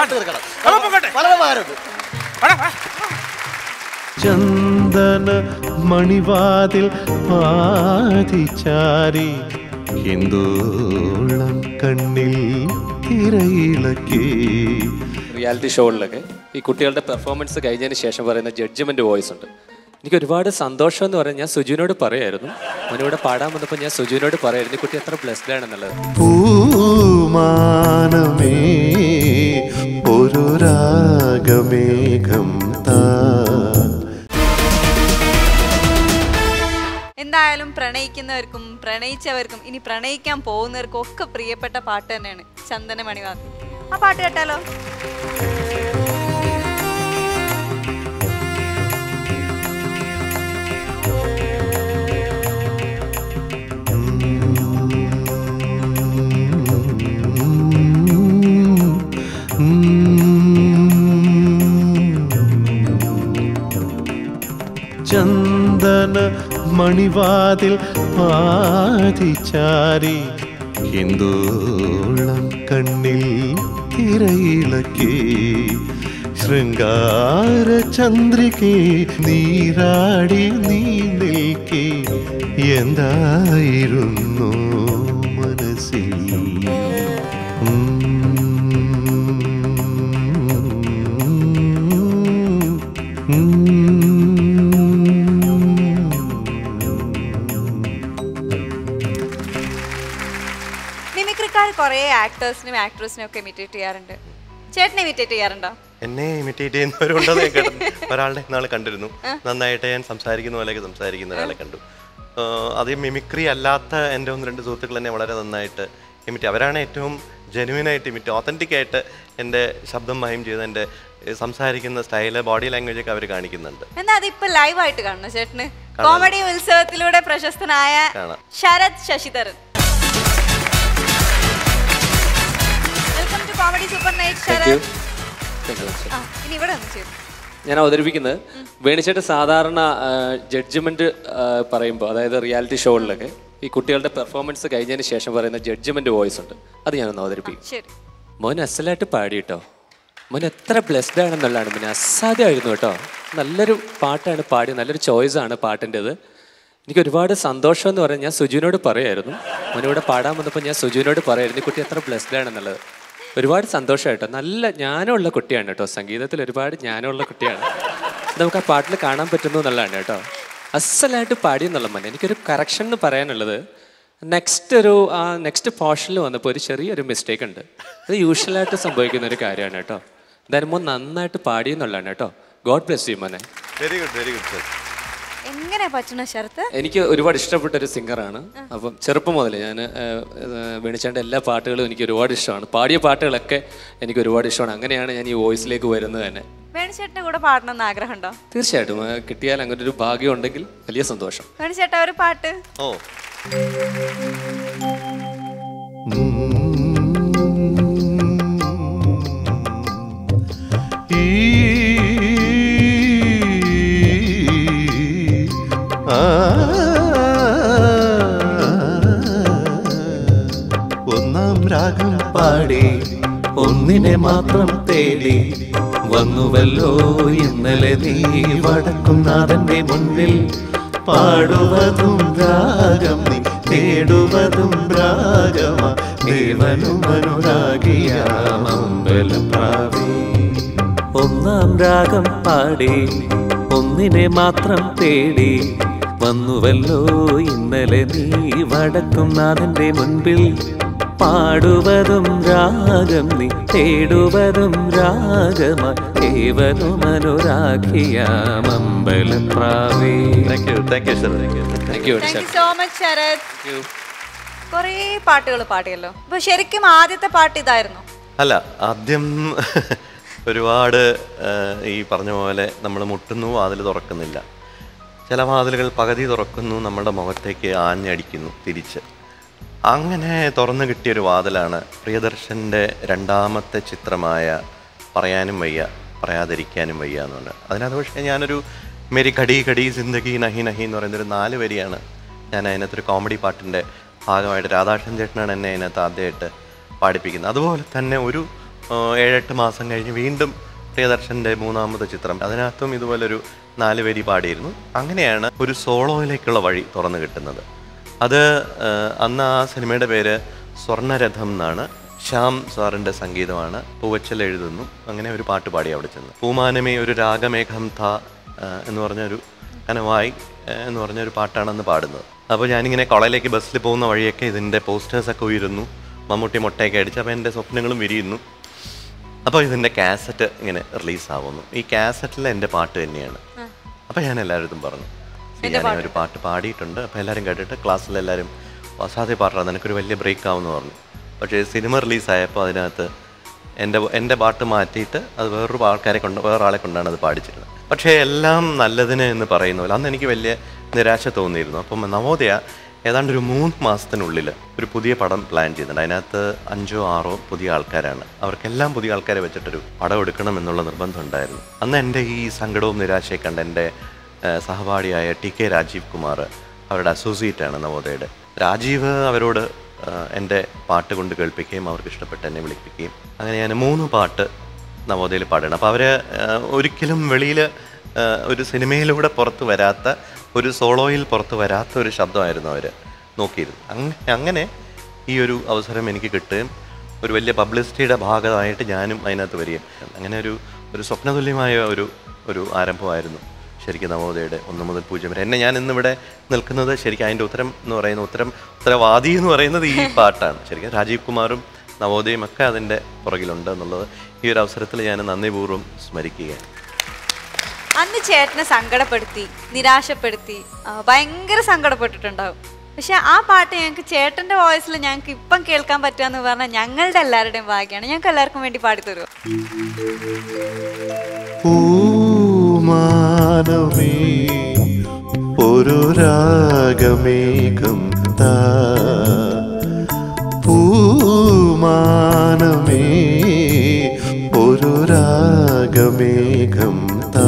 ചന്ദന മണിവാതിൽ പാതിച്ചാരി ഹിന്ദോളം കണ്ണിൽ തിരയിളക്കി. റിയാലിറ്റി ഷോകളിലൊക്കെ ഈ കുട്ടികളുടെ പെർഫോമൻസ് കഴിഞ്ഞതിന് ശേഷം പറയുന്ന ജഡ്ജ്മെൻറ്റ് വോയിസ് ഉണ്ട്. എനിക്ക് ഒരുപാട് സന്തോഷം എന്ന് പറയാൻ ഞാൻ സുജുവിനോട് പറയായിരുന്നു. അവനിവിടെ പാടാൻ വന്നപ്പോൾ ഞാൻ സുജുവിനോട് പറയായിരുന്നു ഈ കുട്ടി എത്ര ബ്ലെസ്ഡ് ആണെന്നുള്ളത്. പൂമാനമേ ഒരു രാഗമേഘം താ. എന്തായാലും പ്രണയിക്കുന്നവർക്കും പ്രണയിച്ചവർക്കും ഇനി പ്രണയിക്കാൻ പോകുന്നവർക്കും ഒക്കെ പ്രിയപ്പെട്ട പാട്ട് തന്നെയാണ് ചന്ദന മണിവാതിൽ. ആ പാട്ട് കേട്ടാലോ? ചന്ദന മണിവാതിൽ പാതിച്ചാരി ഹിന്ദോളം കണ്ണിൽ തിരയിളക്കി ശൃംഗാര ചന്ദ്രികേ നീരാടി നീ നിൽക്കി എന്തായിരുന്നു മനസ്സിൽ? കുറേ ആക്ടേഴ്സിനും ആക്ട്രസിനും ഒക്കെ ഇമിറ്റേറ്റ് ചെയ്യാറുണ്ട്. ചേട്ടനെ ഇമിറ്റേറ്റ് ചെയ്യാറുണ്ടോ? എന്നെ ഇമിറ്റേറ്റ് ചെയ്യുന്നവരുണ്ടെന്ന് ഞാൻ കേട്ടു. ഒരാളുടെ നാളെ കണ്ടിരുന്നു. നന്നായിട്ട് ഞാൻ സംസാരിക്കുന്ന പോലെയൊക്കെ സംസാരിക്കുന്ന ഒരാളെ കണ്ടു. അത് മിമിക്രി അല്ലാത്ത എൻ്റെ ഒന്ന് രണ്ട് സുഹൃത്തുക്കൾ എന്നെ വളരെ നന്നായിട്ട് ഇമിറ്റ്, അവരാണ് ഏറ്റവും ജെനുവിനായിട്ട് ഇമിറ്റ് ഓത്തൻറ്റിക് ആയിട്ട് എൻ്റെ ശബ്ദം മയം ചെയ്ത് എൻ്റെ സംസാരിക്കുന്ന സ്റ്റൈല് ബോഡി ലാംഗ്വേജ് ഒക്കെ അവർ കാണിക്കുന്നുണ്ട്. എന്നാ അതിപ്പോ ലൈവായിട്ട് കാണണം ചേട്ടന്. കോമഡി ഉത്സവത്തിലൂടെ പ്രശസ്തനായ ശരത് ശശിധരൻ. ഞാൻ അവതരിപ്പിക്കുന്നത് വേണിച്ചേട്ടൻ സാധാരണ ജഡ്ജ്മെന്റ് പറയുമ്പോൾ, അതായത് റിയാലിറ്റി ഷോകളിലൊക്കെ ഈ കുട്ടികളുടെ പെർഫോമൻസ് കഴിഞ്ഞതിന് ശേഷം പറയുന്ന ജഡ്ജ്മെന്റ് വോയിസ് ഉണ്ട്. അത് ഞാനൊന്ന് അവതരിപ്പിക്കും. മോൻ അസലായിട്ട് പാടി കേട്ടോ. മോൻ എത്ര ബ്ലെസ്ഡ് ആണെന്നുള്ളതാണ്. പിന്നെ അസാധ്യമായിരുന്നു കേട്ടോ. നല്ലൊരു പാട്ടാണ് പാടി, നല്ലൊരു ചോയ്സാണ് പാട്ടിൻ്റെത്. എനിക്ക് ഒരുപാട് സന്തോഷം എന്ന് പറയാൻ ഞാൻ സുജുവിനോട് പറയായിരുന്നു. മോനിവിടെ പാടാൻ വന്നപ്പോൾ ഞാൻ സുജുവിനോട് പറയായിരുന്നു ഈ കുട്ടി എത്ര ബ്ലെസ്ഡ് ആണെന്നുള്ളത്. ഒരുപാട് സന്തോഷമായിട്ടോ. നല്ല ജ്ഞാനമുള്ള കുട്ടിയാണ് കേട്ടോ. സംഗീതത്തിൽ ഒരുപാട് ജ്ഞാനമുള്ള കുട്ടിയാണ്. നമുക്ക് ആ പാട്ടിൽ കാണാൻ പറ്റുന്നു എന്നുള്ളതാണ് കേട്ടോ. അസലായിട്ട് പാടി എന്നുള്ള മന. എനിക്കൊരു കറക്ഷൻ എന്ന് പറയാനുള്ളത്, നെക്സ്റ്റ് ഒരു ആ നെക്സ്റ്റ് പോർഷനിൽ വന്നപ്പോൾ ഒരു ചെറിയൊരു മിസ്റ്റേക്ക് ഉണ്ട്. അത് യൂഷ്വലായിട്ട് സംഭവിക്കുന്ന ഒരു കാര്യമാണ് കേട്ടോ. എന്തായാലും മോൻ നന്നായിട്ട് പാടി എന്നുള്ളതാണ് കേട്ടോ. ഗോഡ് ബ്ലെസ് യു മോനെ. Very good very good sir. എങ്ങനെ പറ്റണ ശരത്ത്? എനിക്ക് ഒരുപാട് ഇഷ്ടപ്പെട്ട ഒരു സിംഗറാണ്. അപ്പം ചെറുപ്പം മുതൽ ഞാൻ വേണിച്ചേട്ടൻ്റെ എല്ലാ പാട്ടുകളും എനിക്ക് ഒരുപാട് ഇഷ്ടമാണ്. പാടിയ പാട്ടുകളൊക്കെ എനിക്ക് ഒരുപാട് ഇഷ്ടമാണ്. അങ്ങനെയാണ് ഞാൻ ഈ വോയിസിലേക്ക് വരുന്നത് തന്നെ. വേണിച്ചേട്ടൻ്റെ കൂടെ പാടണമെന്ന് ആഗ്രഹമുണ്ടോ? തീർച്ചയായിട്ടും കിട്ടിയാൽ അങ്ങനെ ഒരു ഭാഗ്യം ഉണ്ടെങ്കിൽ വലിയ സന്തോഷം. വേണിച്ചേട്ടാ ഒരു പാട്ട്. ഓ ഒന്നാം രാഗം പാടി ഒന്നിനെ മാത്രം തേടി വന്നുവല്ലോ ഇന്നലെ നീ വടക്കുന്നാഥന്റെ മുന്നിൽ. പാടുവതും രാഗം നീ തേടുവതും രാഗമാ ദേവനും അനുരാഗിയാമമ്പലപ്രാവേ. ഒന്നാം രാഗം പാടി ഒന്നിനെ മാത്രം തേടി വന്നുവല്ലോ ഇന്നലെ നീ വടക്കുന്നാഥന്റെ മുൻപിൽ. പാടുവതും രാഗം നീ തേടുവതും രാഗമാ ദേവനും അനുരാഗിയാമമ്പലപ്രാവേ. കുറേ പാട്ടുകൾ പാടിയല്ലോ. അപ്പൊ ശരിക്കും ആദ്യത്തെ പാട്ട് ഇതായിരുന്നു? അല്ല, ആദ്യം ഒരുപാട് ഈ പറഞ്ഞ പോലെ നമ്മൾ മുട്ടുന്നു, വാതിൽ തുറക്കുന്നില്ല. ചില വാതിലുകൾ പകുതി തുറക്കുന്നു, നമ്മുടെ മുഖത്തേക്ക് ആഞ്ഞടിക്കുന്നു തിരിച്ച്. അങ്ങനെ തുറന്നു കിട്ടിയൊരു വാതിലാണ് പ്രിയദർശൻ്റെ രണ്ടാമത്തെ ചിത്രമായ പറയാനും വയ്യ പറയാതിരിക്കാനും വയ്യ എന്ന് പറഞ്ഞത്. അതിനകത്ത് പക്ഷേ ഞാനൊരു മേരി കടി കടി സിന്ദഗി നഹി നഹി എന്ന് പറയുന്നൊരു നാല് വരിയാണ് ഞാൻ അതിനകത്തൊരു കോമഡി പാട്ടിൻ്റെ ഭാഗമായിട്ട് രാധാകൃഷ്ണൻ ചേട്ടനാണ് എന്നെ അതിനകത്ത് ആദ്യമായിട്ട് പാടിപ്പിക്കുന്നത്. അതുപോലെ തന്നെ ഒരു ഏഴെട്ട് മാസം കഴിഞ്ഞ് വീണ്ടും പ്രിയദർശൻ്റെ മൂന്നാമത്തെ ചിത്രം, അതിനകത്തും ഇതുപോലൊരു നാല് വരി പാടിയിരുന്നു. അങ്ങനെയാണ് ഒരു സോളോയിലേക്കുള്ള വഴി തുറന്നു കിട്ടുന്നത്. അത് അന്ന് ആ സിനിമയുടെ പേര് സ്വർണ്ണരഥം എന്നാണ്. ശ്യാം സാറിൻ്റെ സംഗീതമാണ്. പൂവച്ചൽ എഴുതുന്നു. അങ്ങനെ ഒരു പാട്ട് പാടി അവിടെ ചെന്ന്. പൂമാനമേ ഒരു രാഗമേഘം ഥ എന്ന് പറഞ്ഞൊരു കനവായി എന്ന് പറഞ്ഞൊരു പാട്ടാണെന്ന് പാടുന്നത്. അപ്പോൾ ഞാനിങ്ങനെ കോളേജിലേക്ക് ബസ്സിൽ പോകുന്ന വഴിയൊക്കെ ഇതിൻ്റെ പോസ്റ്റേഴ്സൊക്കെ ഉയരുന്നു. മമ്മൂട്ടി മുട്ടയൊക്കെ അടിച്ച് അപ്പോൾ എൻ്റെ സ്വപ്നങ്ങളും വിരിയുന്നു. അപ്പോൾ ഇതിൻ്റെ കാസറ്റ് ഇങ്ങനെ റിലീസാവുന്നു. ഈ കാസറ്റിൽ എൻ്റെ പാട്ട് തന്നെയാണ്. അപ്പോൾ ഞാൻ എല്ലാവരും പറഞ്ഞു ഞാൻ ഒരു പാട്ട് പാടിയിട്ടുണ്ട്. അപ്പോൾ എല്ലാവരും കേട്ടിട്ട് ക്ലാസ്സിലെല്ലാവരും അസാധ്യ പാട്ടാണ്, നിനക്കൊരു വലിയ ബ്രേക്ക് ആവുമെന്ന് പറഞ്ഞു. പക്ഷേ സിനിമ റിലീസായപ്പോൾ അതിനകത്ത് എൻ്റെ എൻ്റെ പാട്ട് മാറ്റിയിട്ട് അത് വേറൊരു ആൾക്കാരെ കൊണ്ട് വേറൊരാളെ കൊണ്ടാണ് അത് പാടിച്ചിരുന്നത്. പക്ഷേ എല്ലാം നല്ലതിന് എന്ന് പറയുന്ന പോലെ അന്ന് എനിക്ക് വലിയ നിരാശ തോന്നിയിരുന്നു. അപ്പം നവോദയ ഏതാണ്ട് ഒരു മൂന്ന് മാസത്തിനുള്ളിൽ ഒരു പുതിയ പടം പ്ലാൻ ചെയ്യുന്നുണ്ട്. അതിനകത്ത് അഞ്ചോ ആറോ പുതിയ ആൾക്കാരാണ്. അവർക്കെല്ലാം പുതിയ ആൾക്കാരെ വെച്ചിട്ടൊരു പടം എടുക്കണം എന്നുള്ള നിർബന്ധം ഉണ്ടായിരുന്നു. അന്ന് എൻ്റെ ഈ സങ്കടവും നിരാശയും കണ്ട് എൻ്റെ സഹപാഠിയായ ടി കെ രാജീവ് കുമാർ, അവരുടെ അസോസിയേറ്റാണ് നവോദയയുടെ, രാജീവ് അവരോട് എൻ്റെ പാട്ട് കൊണ്ട് കേൾപ്പിക്കുകയും അവർക്ക് ഇഷ്ടപ്പെട്ട് എന്നെ വിളിപ്പിക്കുകയും അങ്ങനെ ഞാൻ മൂന്ന് പാട്ട് നവോദയയിൽ പാടണം. അപ്പോൾ അവർ ഒരിക്കലും വെളിയിൽ ഒരു സിനിമയിലൂടെ പുറത്ത് വരാത്ത, ഒരു സോളോയിൽ പുറത്ത് വരാത്ത ഒരു ശബ്ദമായിരുന്നു അവർ നോക്കിയിരുന്നു. അങ്ങനെ അങ്ങനെ ഈ ഒരു അവസരം എനിക്ക് കിട്ടുകയും ഒരു വലിയ പബ്ലിസിറ്റിയുടെ ഭാഗമായിട്ട് ഞാനും അതിനകത്ത് വരികയും അങ്ങനെ ഒരു ഒരു സ്വപ്നതുല്യമായ ഒരു ഒരു ആരംഭമായിരുന്നു ശരിക്കും നവോദയയുടെ ഒന്ന് മുതൽ പൂജ്യം വരെ. എന്നെ ഞാൻ ഇന്നിവിടെ നിൽക്കുന്നത് ശരിക്കും അതിൻ്റെ ഉത്തരം എന്ന് പറയുന്ന ഉത്തരം ഉത്തരവാദി എന്ന് പറയുന്നത് ഈ പാട്ടാണ്. ശരിക്കും രാജീവ് കുമാറും നവോദയയും ഒക്കെ അതിൻ്റെ പുറകിലുണ്ട് എന്നുള്ളത് ഈ ഒരു അവസരത്തിൽ ഞാൻ നന്ദിപൂർവ്വം സ്മരിക്കുകയാണ്. അന്ന് ചേട്ടനെ സങ്കടപ്പെടുത്തി, നിരാശപ്പെടുത്തി, ഭയങ്കര സങ്കടപ്പെട്ടിട്ടുണ്ടാവും. പക്ഷെ ആ പാട്ട് ഞങ്ങൾക്ക് ചേട്ടൻ്റെ വോയിസിൽ ഞങ്ങൾക്ക് ഇപ്പം കേൾക്കാൻ പറ്റുകയെന്ന് പറഞ്ഞാൽ ഞങ്ങളുടെ എല്ലാവരുടെയും ഭാഗ്യമാണ്. ഞങ്ങൾക്ക് എല്ലാവർക്കും വേണ്ടി പാടിത്തരുമോ? പൂമാനമേ ഒരു രാഗമേഘം താ, പൂമാനമേ ഒരു രാഗമേഘം താ,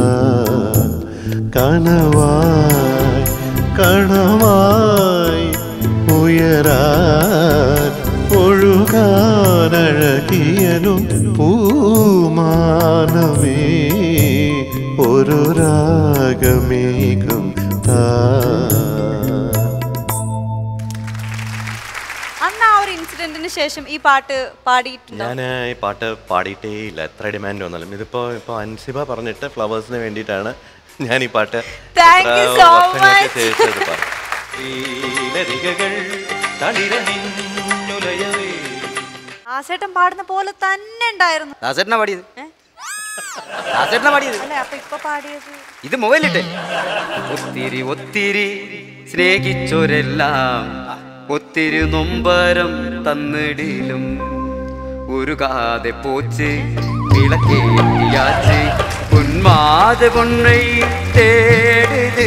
കനവായി കണമായി ഉയരാൻ ഒഴുകാനഴകിയനും പൂമാനമേ ഒരു രാഗമേഘം താ. അന്ന് ആ ഒരു ഇൻസിഡന്റിന് ശേഷം ഈ പാട്ട് പാടിയിട്ടുണ്ട്? ഞാൻ ഈ പാട്ട് പാടിയിട്ടേ ഇല്ല, എത്ര ഡിമാൻഡ് വന്നാലും. ഇതിപ്പോൾ ഇപ്പോൾ അൻസിബ പറഞ്ഞിട്ട് ഫ്ലവേഴ്സിന് വേണ്ടിയിട്ടാണ് ഞാൻ ഈ പാട്ട് ദാസേട്ടൻ പാടുന്ന പോലെ തന്നെ ഉണ്ടായിരുന്നു. ദാസേട്ടനാ പാടിയത്? ദാസേട്ടനാ പാടിയത്? അല്ല, അപ്പൊ ഇപ്പൊ പാടിയത് ഇത് മൊബൈലിട്ടെ. ഒത്തിരി ഒത്തിരി സ്നേഹിച്ചോരെല്ലാം ഒത്തിരി നൊമ്പരം തന്നിടിലും ഉരുകാതെ പോച്ച് വിളക്കേറ്റിയാച്ച് ഉന്മാദ കൊണ്ടേ തേടുത്.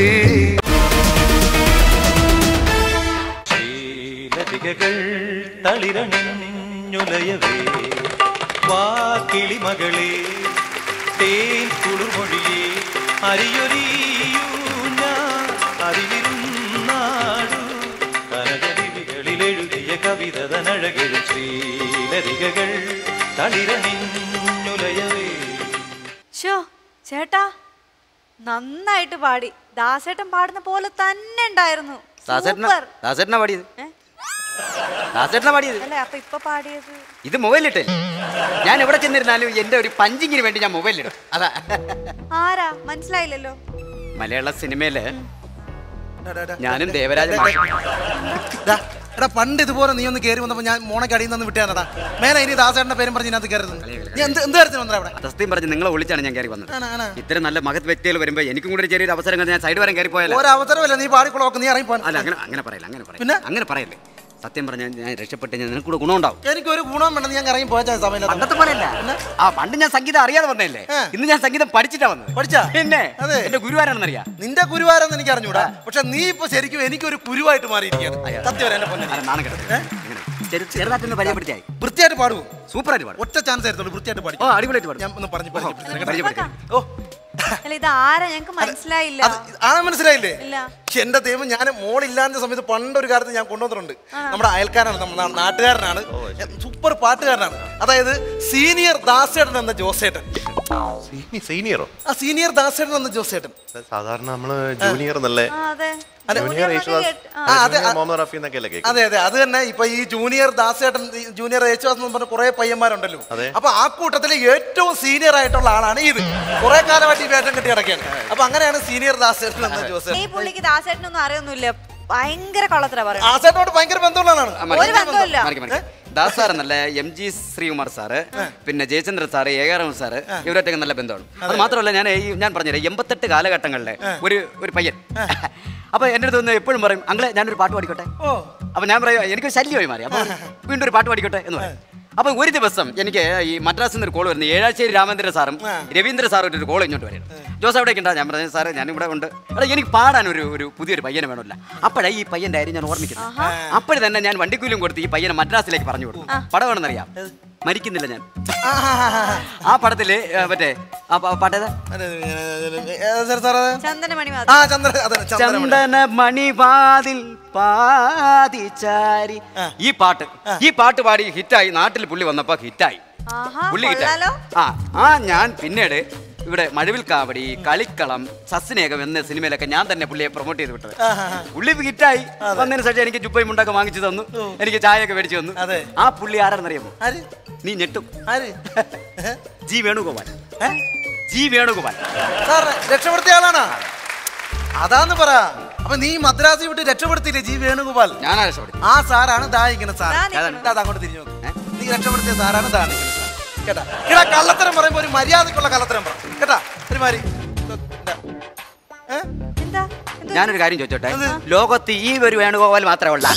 ശീലതികകൾ തളിരണിഞ്ഞുലയവേ വാക്കിളിമകളെ തേൻ കുളിർമൊഴിയേ അരിയൊരിയൂന അറിവിരുന്നാടു കനകലിപികളിൽ എഴുതിയ കവിതനഴകിൽ ശ്രീലതികകൾ തളിരണിഞ്ഞുലയവേ. ഷോ ചേട്ടാ, നന്നായിട്ട് പാടി. ദാസേട്ടൻ പാടുന്ന പോലെ തന്നെ ഉണ്ടായിരുന്നു. ദാസേട്ടനാ പാടിയത്? ദാസേട്ടനാ പാടിയത്? അല്ലേ, അപ്പൊ ഇപ്പൊ പാടിയത്? ഇത് മൊബൈലിട്ടെ. ഞാൻ എവിടെ ചെന്നിരുന്നാലും എന്റെ ഒരു പഞ്ചിങ്ങിന് വേണ്ടി ഞാൻ മൊബൈലിടും. അതാ. ആരാ മനസ്സിലായില്ലല്ലോ? മലയാള സിനിമയില് ഞാനും ദേവരാജ. എടാ, പണ്ട് ഇതുപോലെ നീ ഒന്ന് കയറി വന്നപ്പോ ഞാൻ മോണയ്ക്ക് അടിയിൽ നിന്ന് വിട്ടാനടാ. മേലെ ഇനി ദാസേട്ടന്റെ പേരും പറഞ്ഞ് ഇതിനകത്ത് കയറുന്നത് എന്ത് കാര്യത്തിന് വന്നടാ അവിടെ? സത്യം പറഞ്ഞ് നിങ്ങളെ വിളിച്ചാണ് ഞാൻ കയറി വന്നത്. ഇത്തരം നല്ല മഹത് വ്യക്തികൾ വരുമ്പോ എനിക്കും കൂടി ചെറിയൊരു അവസരം ഞാൻ സൈഡ് വരെ കയറി പോയാലോ? ഒരു അവസരമല്ല, നീ പാടിക്കൊള്ളൊക്കെ നീ ഇറങ്ങി പോകാൻ. അല്ല, അങ്ങനെ അങ്ങനെ പറയില്ല, അങ്ങനെ പറയില്ല, അങ്ങനെ പറയല്ലേ. സത്യം പറഞ്ഞാൽ ഞാൻ രക്ഷപ്പെട്ട് ഞാൻ നിനക്കൂടെ ഗുണമുണ്ടാവും. എനിക്കൊരു ഗുണം വേണം, ഞാൻ ഇറങ്ങി പോയ സമയം. പണ്ടത്തെ പോലെയല്ല. ആ പണ്ട് ഞാൻ സംഗീതം അറിയാതെ വന്നല്ലേ, ഇന്ന് ഞാൻ സംഗീതം പഠിച്ചിട്ടാ വന്നത്. പഠിച്ചാ? പിന്നെ എന്റെ ഗുരുവാരാണെന്ന് അറിയാം. നിന്റെ ഗുരുവാരെന്ന് എനിക്ക് അറിഞ്ഞൂടാ, പക്ഷെ നീ ഇപ്പൊ ശരിക്കും എനിക്കൊരു ഗുരുവായിട്ട് മാറിയിരിക്കുകയാണ്. സത്യം എന്റെ പൊന്നെ. നാണം കേട്ടോ. ചെറുതായിട്ടൊന്ന് പരിചയപ്പെടുത്തിയായി. വൃത്തിയായിട്ട് പാടുവോ? സൂപ്പറായിട്ട് പാടും. ഒറ്റ ചാൻസ് ആയിരുന്നു, വൃത്തിയായിട്ട് പാടി. ഓ, അടിപൊളിയായിട്ട് പാടും. ഞാൻ ഒന്ന് പറഞ്ഞു ഓ, ഇത് ആരാ ഞങ്ങൾക്ക് മനസ്സിലായില്ല. ആണോ മനസ്സിലായില്ലേ? ഇല്ല. എന്റെ ദൈവം, ഞാൻ മോളില്ലാത്ത സമയത്ത് പണ്ടൊരു കാലത്ത് ഞാൻ കൊണ്ടുവന്നിട്ടുണ്ട്. നമ്മുടെ അയൽക്കാരാണ്, നമ്മുടെ നാട്ടുകാരനാണ്, സൂപ്പർ പാട്ടുകാരനാണ്. അതായത് സീനിയർ ദാസേട്ടൻ എന്ന ജോസേട്ടൻ. സീനിയറോ? ആ സീനിയർ ദാസേട്ടൻ എന്ന ജോസേട്ടൻ. സാധാരണ നമ്മള് ജൂനിയർ എന്നല്ലേ? അതെ അതെ അതെ അത് തന്നെ. ഇപ്പൊ ഈ ജൂനിയർ ദാസേട്ടൻ, ജൂനിയർ യേശുദാസ് എന്ന് പറഞ്ഞ കുറെ പയ്യന്മാരുണ്ടല്ലോ. അപ്പൊ ആ കൂട്ടത്തില് ഏറ്റവും സീനിയർ ആയിട്ടുള്ള ആളാണ് ഇത്. കുറെ കാലമായിട്ട് ഈ വേഷം കെട്ടി കിടക്കുകയാണ്. അപ്പൊ അങ്ങനെയാണ് സീനിയർ ദാസേട്ടൻ എന്ന ജോസേട്ടൻ. ഈ പുള്ളിക്ക് ദാസേട്ടനൊന്നും അറിയൊന്നുമില്ല, ഭയങ്കര കള്ളത്തര പറയുന്നത്. ദാസേട്ടനോട് ഭയങ്കര ബന്ധമുള്ളതാണ്. ഒരു ബന്ധമില്ല. ദാസ് സാർ എന്നല്ല, എം ജി ശ്രീകുമാർ സാറ്, പിന്നെ Jayachandran sir, A R Rahman sir, ഇവരൊക്കെ നല്ല ബന്ധമാണ്. അത് മാത്രമല്ല, ഞാൻ ഈ ഞാൻ പറഞ്ഞുതരാം, എൺപത്തെട്ട് കാലഘട്ടങ്ങളിലെ ഒരു ഒരു പയ്യൻ അപ്പൊ എൻ്റെ അടുത്ത് വന്ന് എപ്പോഴും പറയും, അങ്ങളെ ഞാനൊരു പാട്ട് പാടിക്കോട്ടെ. അപ്പൊ ഞാൻ പറയും, എനിക്കൊരു ശല്യമായി മാറി. അപ്പൊ വീണ്ടും ഒരു പാട്ട് പാടിക്കോട്ടെ എന്ന് പറയും. അപ്പൊ ഒരു ദിവസം എനിക്ക് ഈ മദ്രാസിൽ നിന്ന് ഒരു കോൾ വരുന്നത്, ഏഴാശ്ശേരി രാമേന്ദ്ര സാറും രവീന്ദ്ര സാറും ഒരു കോൾ ഇങ്ങോട്ട് വരും. ജോസ് എവിടേക്ക് ഉണ്ടാ? ഞാൻ പറഞ്ഞു, സാറ് ഞാനിവിടെ ഉണ്ട്. എടാ, എനിക്ക് പാടാൻ ഒരു ഒരു പുതിയൊരു പയ്യനെ വേണമല്ല. അപ്പോഴേ ഈ പയ്യൻ്റെ കാര്യം ഞാൻ ഓർമ്മിക്കുന്നത്. അപ്പോഴും തന്നെ ഞാൻ വണ്ടിക്കൂലും കൊടുത്ത് ഈ പയ്യനെ മദ്രാസിലേക്ക് പറഞ്ഞു കൊടുത്തു. പടം വേണമെന്നറിയാം, മരിക്കുന്നില്ല ഞാൻ. ആ പടത്തില് മറ്റേ പാട്ടേതാ? ചന്ദന മണിവാതിൽ പാതിച്ചാരി. ഈ പാട്ട് ഈ പാട്ട് പാടി ഹിറ്റായി. നാട്ടിൽ പുള്ളി വന്നപ്പോ ഹിറ്റായി, പുള്ളി ഹിറ്റായി. ആ ആ ഞാൻ പിന്നീട് ഇവിടെ മഴവിൽ കാവടി, കളിക്കളം, സസ്നേഹം എന്ന സിനിമയിലൊക്കെ ഞാൻ തന്നെ പുള്ളിയെ പ്രൊമോട്ട് ചെയ്ത് വിട്ടത്. പുള്ളി ഹിറ്റായി വന്നതിന് ശേഷം എനിക്ക് ജുബയും മുണ്ടൊക്കെ വാങ്ങിച്ചു തന്നു, എനിക്ക് ചായ ഒക്കെ മേടിച്ചു തന്നു. ആ പുള്ളി ആരാണെന്നറിയാമോ? നീ ഞെട്ടും. ജി വേണുഗോപാൽ. ജി വേണുഗോപാൽ രക്ഷപ്പെടുത്തിയ ആളാണ്. അതാന്ന് പറ. അപ്പൊ നീ മദ്രാസി വിട്ട് രക്ഷപ്പെടുത്തിയില്ലേ ജി വേണുഗോപാൽ? ഞാനാ രക്ഷപ്പെടുത്തി. ആ സാറാണ് ദാഹിക്കുന്ന സാർ. അങ്ങോട്ട് തിരിഞ്ഞു നോക്ക്. നീ രക്ഷപ്പെടുത്തിയ സാറാണ് ദാഹിക്കുന്നത് കേട്ടാ. കേട്ടാ, കള്ളത്തരം പറയുമ്പോ ഒരു മര്യാദക്കുള്ള കള്ളത്തരം പറ കേട്ടാ. ഒരു മാതിരി ഞാനൊരു കാര്യം ചോദിച്ചോട്ടെ, ലോകത്ത് ഈ ഒരു വേണുഗോപാൽ മാത്രമേ ഉള്ള?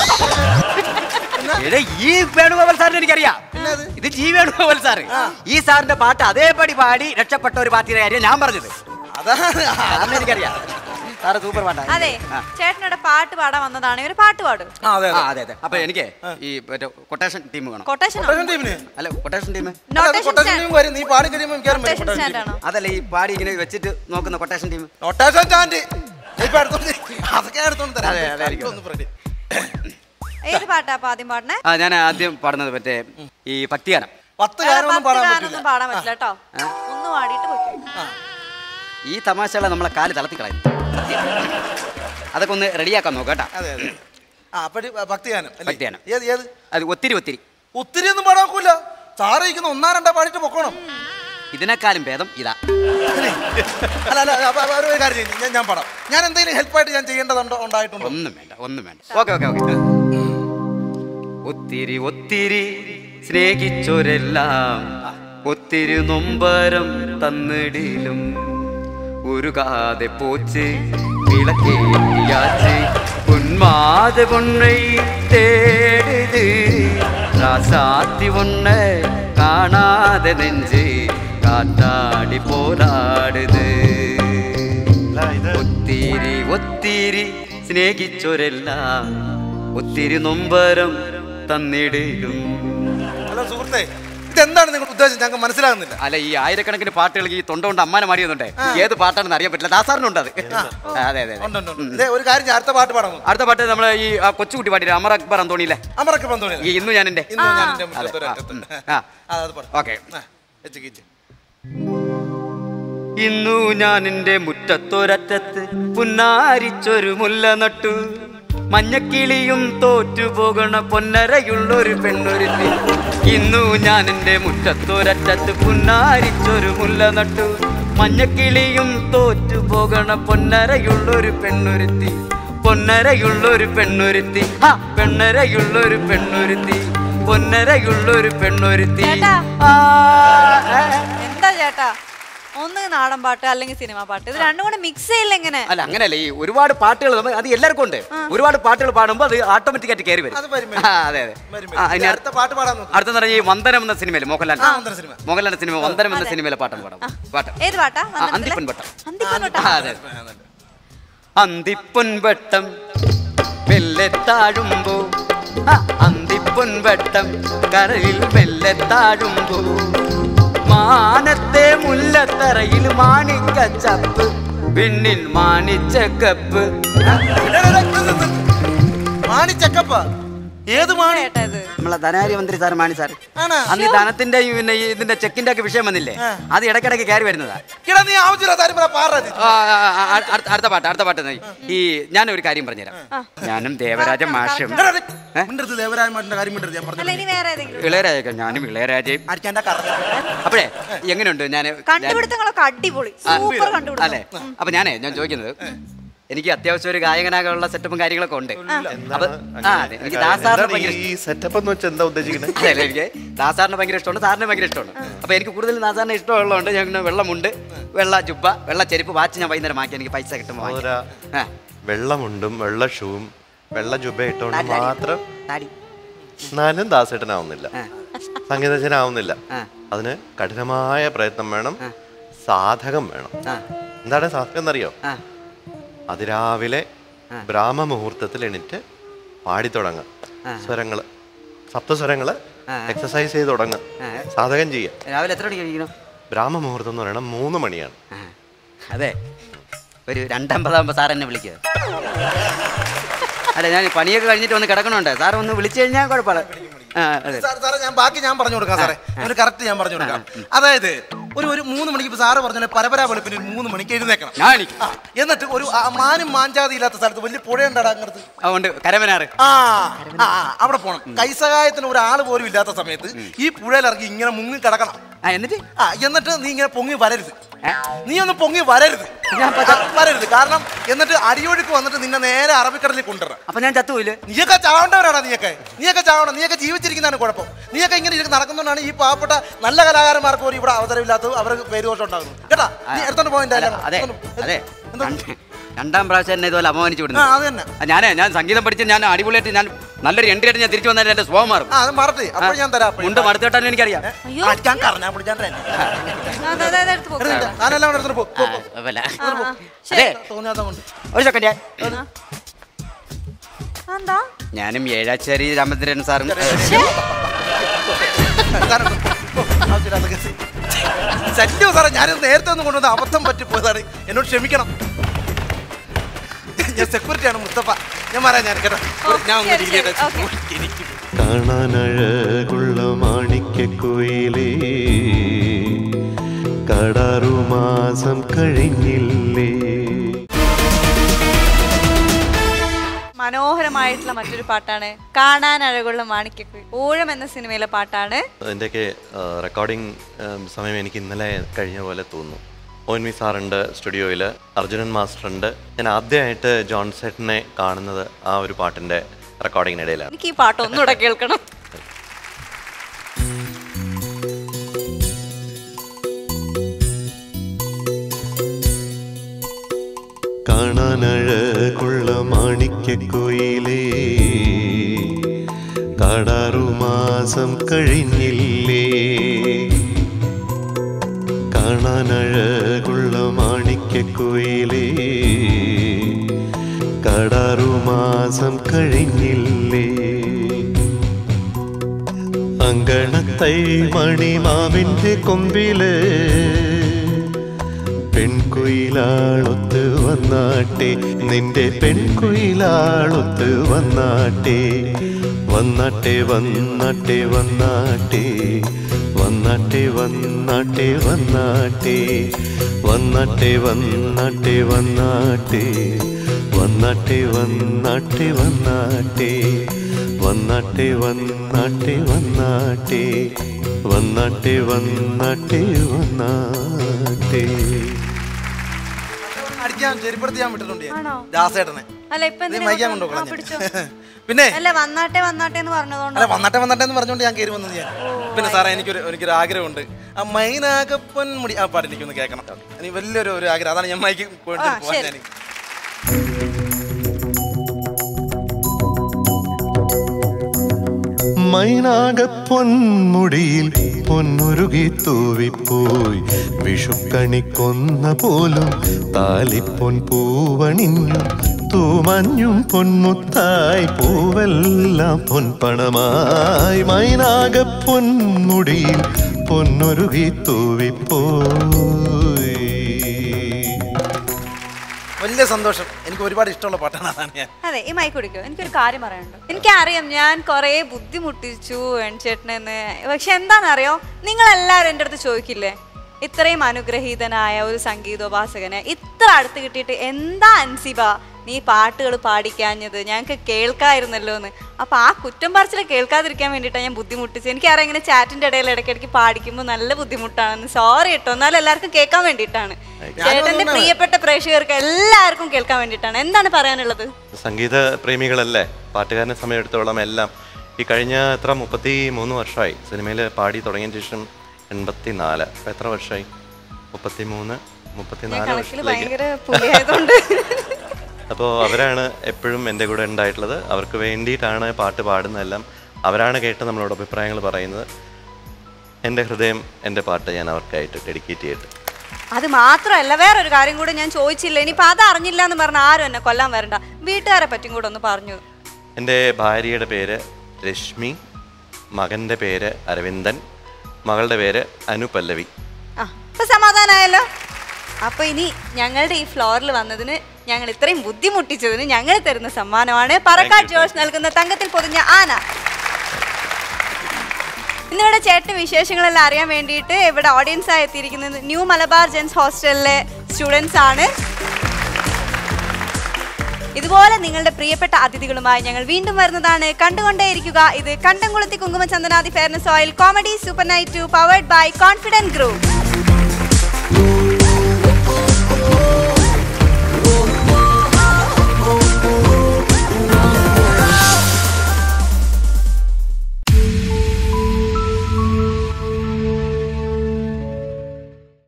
ഈ വേണുഗോപാൽ സാറിന് എനിക്കറിയാം. ഇത് ജി വേണുഗോപാൽ സാറ്. ഈ സാറിന്റെ പാട്ട് അതേപടി പാടി രക്ഷപ്പെട്ട ഒരു പാർട്ടിയുടെ കാര്യം ഞാൻ പറഞ്ഞത്. അതാണ് എനിക്കറിയാം. സാറ് സൂപ്പർ പാട്ടാണ്. അതെ, ചേട്ടനോട് പാട്ട് പാടാൻ വന്നതാണ്. ഒരു പാട്ട് പാടും. അതെ അതെ. അപ്പൊ എനിക്ക് ഈ കൊട്ടേഷൻ ടീം വേണം. കൊട്ടേഷൻ ടീമിന് അല്ല, കൊട്ടേഷൻ ടീം അതല്ല, ഈ പാടി ഇങ്ങനെ വെച്ചിട്ട് നോക്കുന്ന കൊട്ടേഷൻ ടീം. ഏത് പാട്ടാ ആദ്യം പാടണേ? ആ ഞാൻ ആദ്യം പാടുന്നത് മറ്റേ ഈ ഭക്തിഗാനം. പത്ത് ഗാനമൊന്നും പാടാൻ പറ്റില്ല കേട്ടോ. ഒന്ന് പാടിയിട്ട് പോയി. ഈ തമാശകളെ നമ്മളെ കാല് തളർത്തിക്കളയും. അതൊക്കെ ഒന്ന് റെഡിയാക്കാൻ നോക്കാം കേട്ടാ. ഭക്തിഗാനം. ഭക്തിഗാനം അത് ഒത്തിരി ഒത്തിരി ഒത്തിരി ഒന്നും പാടാക്കൂല. സാറ് ഇരിക്കുന്ന ഒന്നാ രണ്ടാ പാടിയിട്ട് പൊക്കോണം. ഇതിനേക്കാളും ഭേദം ഇതാ. അല്ല അല്ല, ഒരു കാര്യം ചെയ്യും, ഞാൻ പാടാം. ഞാൻ എന്തെങ്കിലും ഹെൽപ്പായിട്ട് ഞാൻ ചെയ്യേണ്ടതുണ്ടോ? ഉണ്ടായിട്ടുണ്ടോ? ഒന്നും വേണ്ട, ഒന്നും വേണ്ട. Okay okay okay. ഒത്തിരി ഒത്തിരി സ്നേഹിച്ചോരെല്ലാം ഒത്തിരി നൊമ്പരം തന്നിടിലും ഉരുകാതെ പോച്ച് വിളക്കേറ്റിയാച്ച് ഉന്മാദ പൊണ്ണை தேடுது ராசாத்தி ஒன்றை കാണാத നെഞ്ച് കാറ്റാടി പോരാടുത്. ഒത്തിരി ഒത്തിരി സ്നേഹിച്ചോരെല്ലാം ഒത്തിരി നൊമ്പരം തന്നിടിലും. ഹലോ സുഹൃത്തേ, ഇതെന്താണ് നിങ്ങൾ ഉദ്ദേശം? ഞങ്ങൾക്ക് മനസ്സിലാകുന്നില്ല. അല്ല, ഈ ആയിരക്കണക്കിന് പാട്ടുകൾ ഈ തൊണ്ട കൊണ്ട് അമ്മാനെ മാറിയുന്നുണ്ടേ, ഏത് പാട്ടാണെന്ന് അറിയാൻ പറ്റില്ല. ദാസാറിനുണ്ട് അത്. അതെ അതെ. ഒരു കാര്യം, അടുത്ത പാട്ട് പാടാം. അടുത്ത പാട്ട് നമ്മള് ഈ കൊച്ചുകുട്ടി പാട്ടില്ല, അമർ അക്ബർ അന്തോണിയിലെ അമർ അക്ബർ അന്തോണി. ഈ ഇന്നു ഞാൻ എന്റെ ഓക്കെ. ഇന്നു ഞാൻ എന്റെ മുറ്റത്തൊരറ്റത്ത് പുന്നാരിച്ചൊരു മുല്ല നട്ടു, മഞ്ഞക്കിളിയും തോറ്റുപോകണ പൊന്നരയുള്ളൊരു പെണ്ണൊരുത്തി. ഇന്നു ഞാൻ എന്റെ മുറ്റത്തൊരറ്റത്ത് പുന്നാരിച്ചൊരു മുല്ല നട്ടു, മഞ്ഞക്കിളിയും തോറ്റുപോകണ പൊന്നരയുള്ളൊരു പെണ്ണൊരുത്തി. പൊന്നരയുള്ളൊരു പെണ്ണൊരുത്തി, ആ പെണ്ണരയുള്ളൊരു പെണ്ണൊരുത്തി, പൊന്നരയുള്ളൊരു പെണ്ണൊരുത്തി. എന്താ ചേട്ടാ, ഒന്ന് നാടൻ പാട്ട് അല്ലെങ്കിൽ സിനിമ പാട്ട്, ഇത് രണ്ടും കൂടെ മിക്സ് ചെയ്യില്ല എങ്ങനെ? അല്ല അങ്ങനെയല്ല, ഈ ഒരുപാട് പാട്ടുകൾ അത് എല്ലാവർക്കും ഉണ്ട്. ഒരുപാട് പാട്ടുകൾ പാടുമ്പോൾ അത് ഓട്ടോമാറ്റിക് ആയിട്ട് കയറി വരും. അതെ അതെ. അടുത്ത പറഞ്ഞ ഈ വന്ദനം എന്ന സിനിമയിൽ മോഹൻലാൽ മോഹൻലാലിന്റെ സിനിമ വന്ദനം എന്ന സിനിമയിലെ പാട്ടാണ് പാടാം. പാട്ട് ഏത് പാട്ടാ? അന്തിപ്പൊൻവട്ടം. അതെ. അന്തിപ്പൊൻവട്ടം മെല്ലെ താഴുമ്പോ, അന്തിപ്പൊൻവട്ടം കരയിൽ മെല്ലെ താഴുമ്പോ, മാനത്തെ മുല്ലത്തറയിൽ മാണിക്കച്ചപ്പ്, പിന്നിൽ മാണിച്ചക്കപ്പ്. മാണിച്ചക്കപ്പ ഏത് മാണി? നമ്മളെ ധനാര്യമന്ത്രി സാർ മാണി സാർ. അന്ന് ഈ ധനത്തിന്റെ പിന്നെ ഇതിന്റെ ചെക്കിന്റെ ഒക്കെ വിഷയം വന്നില്ലേ, അത് ഇടയ്ക്കിടയ്ക്ക് കയറി വരുന്നതാ. അടുത്ത പാട്ട് അടുത്ത പാട്ട് ഈ ഞാനൊരു കാര്യം പറഞ്ഞുതരാം. ഞാനും ദേവരാജ മാഷും ഇളയരാജ ഞാനും ഇളയരാജയും അപ്പോഴേ എങ്ങനെയുണ്ട് ഞാൻ കണ്ടുപിടുത്തങ്ങളൊക്കെ അടിപൊളി അല്ലേ? അപ്പൊ ഞാനേ ഞാൻ ചോദിക്കുന്നത്, എനിക്ക് അത്യാവശ്യം ഒരു ഗായകനാകാനുള്ള സെറ്റപ്പും കാര്യങ്ങളൊക്കെ ഉണ്ട്. അപ്പൊ ആ എനിക്ക് ദാസാറിനെ ഭയങ്കര എനിക്ക് ദാസാറിനെ ഭയങ്കര ഇഷ്ടമാണ്, സാറിനെ ഭയങ്കര ഇഷ്ടമാണ്. അപ്പൊ എനിക്ക് കൂടുതൽ ദാസാറിനെ ഇഷ്ടമുള്ളതുകൊണ്ട് ഞാൻ വെള്ളമുണ്ട്, വെള്ള ജുബ്ബ, വെള്ള ചെരുപ്പ്, വാച്ച് ഞാൻ വൈകുന്നേരം മാറ്റി എനിക്ക് പൈസ കിട്ടുമ്പോൾ വെള്ളമുണ്ടും വെള്ള ഷൂവും വെള്ള ജുബ ഇട്ടുകൊണ്ട് മാത്രം എന്നാലും ദാസേട്ടനാവുന്നില്ല, സംഗീതജ്ഞനാവുന്നില്ല. അതിന് കഠിനമായ പ്രയത്നം വേണം, സാധകം വേണം. എന്താണ് സാധകം എന്നറിയോ? അതിരാവിലെ ബ്രാഹ്മ മുഹൂർത്തത്തിൽ എണീറ്റ് പാടി തുടങ്ങുക, സ്വരങ്ങള് സപ്തസ്വരങ്ങള് എക്സസൈസ് ചെയ്ത് തുടങ്ങുക, സാധകം ചെയ്യുക. രാവിലെ എത്ര മണിക്ക് കഴിക്കണം? ബ്രാഹ്മ മുഹൂർത്തം എന്ന് പറയുന്നത് മൂന്ന് മണിയാണ്. അതെ, ഒരു രണ്ടമ്പതാകുമ്പോ സാർ എന്നെ വിളിക്കുക. അല്ല ഞാൻ പണിയൊക്കെ കഴിഞ്ഞിട്ട് വന്ന് കിടക്കണുണ്ട്, സാർ ഒന്ന് വിളിച്ചു കഴിഞ്ഞാൽ കുഴപ്പമില്ല. സാറേ ഞാൻ ബാക്കി ഞാൻ പറഞ്ഞു കൊടുക്കാം സാറേ, ഒരു കറക്റ്റ് ഞാൻ പറഞ്ഞു കൊടുക്കാം. അതായത് ഒരു ഒരു മൂന്ന് മണിക്ക് ഇപ്പൊ സാറ് പറഞ്ഞാൽ പരപരാ വെളുപ്പിന് ഒരു മൂന്ന് മണിക്ക് എഴുന്നേക്കണം. എന്നിട്ട് ഒരു മാനും മാഞ്ചാതി ഇല്ലാത്ത സ്ഥലത്ത് വലിയ പുഴയുണ്ടാടാ അങ്ങനത്ത്, അതുകൊണ്ട് കരവനാറ് ആ അവിടെ പോണം. കൈസഹായത്തിന് ഒരാൾ പോലും ഇല്ലാത്ത സമയത്ത് ഈ പുഴയിലിറങ്ങി ഇങ്ങനെ മുങ്ങി കിടക്കണം. എന്നിട്ട് ആ എന്നിട്ട് നീ ഇങ്ങനെ പൊങ്ങി വരരുത്, നീ ഒന്ന് പൊങ്ങി വരരുത് വരരുത് കാരണം എന്നിട്ട് അടിയൊഴുക്ക് വന്നിട്ട് നിന്നെ നേരെ അറബിക്കടലിൽ കൊണ്ടുവരാം. അപ്പൊ ഞാൻ ചത്തുപോയില്ലേ? നീയൊക്കെ ചാവേണ്ടവരാടാ, നീയൊക്കെ നീയൊക്കെ ചാവണം, നീയൊക്കെ ജീവിച്ചിരിക്കുന്നതാണ് കുഴപ്പം. നീയൊക്കെ ഇങ്ങനെ നടക്കുന്നതുകൊണ്ടാണ് ഈ പാവപ്പെട്ട നല്ല കലാകാരന്മാർക്ക് പോലും ഇവിടെ അവസരമില്ലാത്തത്, അവർക്ക് പേരുദോഷം ഉണ്ടാകുന്നു കേട്ടാ. നീ എടുത്തോണ്ട് പോയിന്റ് രണ്ടാം പ്രാവശ്യം എന്നെ ഇതുപോലെ അപമാനിച്ചു വിടുന്നു. ഞാനേ ഞാൻ സംഗീതം പഠിച്ച് ഞാൻ അടിപൊളിയായിട്ട് ഞാൻ നല്ലൊരു എൻട്രി ആയിട്ട് ഞാൻ തിരിച്ചു വന്നാൽ എന്റെ സ്വഭാവം മാറും. ഞാൻ തരാം മുണ്ട് മടുത്തു കേട്ടാൻ എനിക്കറിയാം. ഒരു സെക്കൻഡ്, ഞാനും ഏഴാച്ചേരി രാമചന്ദ്രൻ സാറും സത്യം സാറേ, ഞാനത് നേരത്തെ ഒന്നും കൊണ്ടുവന്ന അബദ്ധം പറ്റിപ്പോയതാണ്, എന്നോട് ക്ഷമിക്കണം. ഞാൻ സെക്യൂരിറ്റിയാണ് മുസ്തഫ, ഞാൻ പറയാം ഞാൻ കേട്ടോ. ഞാൻ കാണാനഴകുള്ള മാണിക്കക്കുയിലേ കടാറുമാസം കഴിഞ്ഞില്ലേ. മനോഹരമായിട്ടുള്ള മറ്റൊരു പാട്ടാണ് കാണാൻ അഴകുള്ള മാണിക്കക്കുയിൽ, ഊഴം എന്ന സിനിമയിലെ പാട്ടാണ്. അതിൻ്റെയൊക്കെ റെക്കോർഡിങ് സമയം എനിക്ക് ഇന്നലെ കഴിഞ്ഞ പോലെ തോന്നുന്നു. ഒ എൻ വി സാറുണ്ട് സ്റ്റുഡിയോയിൽ, അർജുനൻ മാസ്റ്റർ ഉണ്ട്. ഞാൻ ആദ്യമായിട്ട് ജോൺസേട്ടനെ കാണുന്നത് ആ ഒരു പാട്ടിൻ്റെ റെക്കോർഡിങ്ങിനിടയിലാണ്. എനിക്ക് ഈ പാട്ട് ഒന്നുകൂടെ കേൾക്കണം. കാണാനഴകുള്ള മാണിക്കക്കുയിലേ കടാറുമാസം കഴിഞ്ഞില്ലേ. കാണാനഴകുള്ള മാണിക്കക്കുയിലേ കടാറുമാസം കഴിഞ്ഞില്ലേ. അങ്കണത്തൈ മണിമാവിൻ്റെ കൊമ്പില് പെൺകുയിലാളൊത്ത് വന്നാട്ടെ, നിന്റെ പെൺകുയിലാളൊത്ത് വന്നാട്ടെ. വന്നാട്ടെ വന്നാട്ടെ വന്നാട്ടെ വന്നാട്ടെ വന്നാട്ടെ വന്നാട്ടെ വന്നാട്ടെ വന്നാട്ടെ വന്നാട്ടെ വന്നാട്ടെ വന്നാട്ടെ വന്നാട്ടെ വന്നാട്ടെ വന്നാട്ടെ വന്നാട്ടെ വന്നാട്ടെ വന്നാട്ടെ വന്നാട്ടെ. അടിക്കാൻ ചെരുപ്പെടുത്ത് ഞാൻ വിട്ടിട്ടുണ്ട് ദാസേട്ടനെ. അല്ല ഇപ്പൊ പിന്നെ അല്ല വന്നാട്ടെ വന്നാട്ടെ എന്ന് പറഞ്ഞതുകൊണ്ട് അല്ല വന്നാട്ടെ വന്നാട്ടെ എന്ന് പറഞ്ഞുകൊണ്ട് ഞാൻ കയറി വന്നത് ഞാൻ. പിന്നെ സാറേ എനിക്കൊരു എനിക്കൊരു ആഗ്രഹമുണ്ട്, ആ മൈനാകപ്പൊൻ മുടി ആ പാട്ട് എനിക്കൊന്ന് കേൾക്കണം. എനിക്ക് വലിയൊരു ഒരു ആഗ്രഹം, അതാണ് ഞാൻ മൈക്ക് പോയിട്ട് പോകാൻ. ഞാൻ മൈനാകപ്പൊന്മുടിയിൽ പൊന്നുരുകി തൂവിപ്പോയി വിഷുക്കണിക്കൊന്ന പോലും താലിപ്പൊൻ പൂവണിഞ്ഞു തൂമഞ്ഞും പൊന്മുത്തായി പൂവെല്ലാം പൊൻപണമായി. മൈനാകപ്പൊന്മുടിയിൽ പൊന്നുരുകി തൂവിപ്പോയി. വലിയ സന്തോഷം. എനിക്ക് എനിക്ക് ഒരുപാട് ഇഷ്ടമുള്ള പാട്ടാണ്. അതാണ് ഞാൻ. അതെ, ഈ മൈക്ക് കുടിക്കോ. എനിക്കൊരു കാര്യം പറയാനുണ്ട്. എനിക്കറിയാം ഞാൻ കുറേ ബുദ്ധിമുട്ടിച്ചു വേണിച്ചേട്ടനെന്ന്. പക്ഷെ എന്താണെന്നറിയോ, നിങ്ങളെല്ലാവരും എൻ്റെ അടുത്ത് ചോദിക്കില്ലേ, ഇത്രയും അനുഗ്രഹീതനായ ഒരു സംഗീതോപാസകനെ ഇത്ര അടുത്ത് കിട്ടിയിട്ട് എന്താ അൻസിബ നീ പാട്ടുകൾ പാടിക്കാഞ്ഞത്, ഞങ്ങൾക്ക് കേൾക്കായിരുന്നല്ലോ എന്ന്. അപ്പൊ ആ കുറ്റം പറച്ചിൽ കേൾക്കാതിരിക്കാൻ വേണ്ടിയിട്ടാണ് ഞാൻ ബുദ്ധിമുട്ടിച്ചത്. എനിക്കറിയാം ഇങ്ങനെ ചാറ്റിന്റെ ഇടയിൽ ഇടയ്ക്കിടയ്ക്ക് പാടിക്കുമ്പോൾ നല്ല ബുദ്ധിമുട്ടാണെന്ന്. സോറി കേട്ടോ, എന്നാലും എല്ലാവർക്കും കേൾക്കാൻ വേണ്ടിയിട്ടാണ്. ചേട്ടന്റെ പ്രിയപ്പെട്ട പ്രേക്ഷകർക്ക് എല്ലാവർക്കും കേൾക്കാൻ വേണ്ടിയിട്ടാണ്. എന്താണ് പറയാനുള്ളത്? സംഗീത പ്രേമികളല്ലേ, പാട്ടുകാരനെ സമയമെടുത്തോളം എല്ലാം ഈ കഴിഞ്ഞ എത്ര മുപ്പത്തി മൂന്ന് വർഷമായി സിനിമയിൽ പാടി തുടങ്ങിയ ശേഷം എൺപത്തി നാല് അപ്പം എത്ര വർഷമായി? മുപ്പത്തി മൂന്ന് മുപ്പത്തിനാല് വർഷത്തിലേക്ക്. അപ്പോൾ അവരാണ് എപ്പോഴും എൻ്റെ കൂടെ ഉണ്ടായിട്ടുള്ളത്. അവർക്ക് വേണ്ടിയിട്ടാണ് പാട്ട് പാടുന്നതെല്ലാം. അവരാണ് കേട്ട് നമ്മളോട് അഭിപ്രായങ്ങൾ പറയുന്നത്. എൻ്റെ ഹൃദയം എൻ്റെ പാട്ട് ഞാൻ അവർക്കായിട്ട് ഡെഡിക്കേറ്റ് ചെയ്തിട്ട്. അത് മാത്രമല്ല, വേറൊരു കാര്യം കൂടെ ഞാൻ ചോദിച്ചില്ല. ഇനിയിപ്പോൾ അത് അറിഞ്ഞില്ല എന്ന് പറഞ്ഞാൽ ആരും എന്നെ കൊല്ലാൻ വരണ്ട. വീട്ടുകാരെ പറ്റും കൂടെ ഒന്ന് പറഞ്ഞു. എൻ്റെ ഭാര്യയുടെ പേര് രശ്മി, മകൻ്റെ പേര് അരവിന്ദൻ, മകളുടെ പേര് അനുപല്ലവി. ആ, ഇപ്പൊ സമാധാനമായല്ലോ. അപ്പൊ ഇനി ഞങ്ങളുടെ ഈ ഫ്ലോറിൽ വന്നതിന്, ഞങ്ങൾ ഇത്രയും ബുദ്ധിമുട്ടിച്ചതിന് ഞങ്ങൾ തരുന്ന സമ്മാനമാണ് പറക്കാട് ജോർജ് നൽകുന്ന തങ്കത്തിൽ പൊതിഞ്ഞ ആന. ഇന്നിവിടെ ചേട്ടന് വിശേഷങ്ങളെല്ലാം അറിയാൻ വേണ്ടിയിട്ട് ഇവിടെ ഓഡിയൻസ് ആയി എത്തിയിരിക്കുന്നത് ന്യൂ മലബാർ ജെൻസ് ഹോസ്റ്റലിലെ സ്റ്റുഡൻസ് ആണ്. ഇതുപോലെ നിങ്ങളുടെ പ്രിയപ്പെട്ട അതിഥികളുമായി ഞങ്ങൾ വീണ്ടും വരുന്നതാണ്. കണ്ടുകൊണ്ടേയിരിക്കുക. ഇത് Kandamkulathy Kumkuma Chandanadi fairness oil comedy super night two powered by confident group.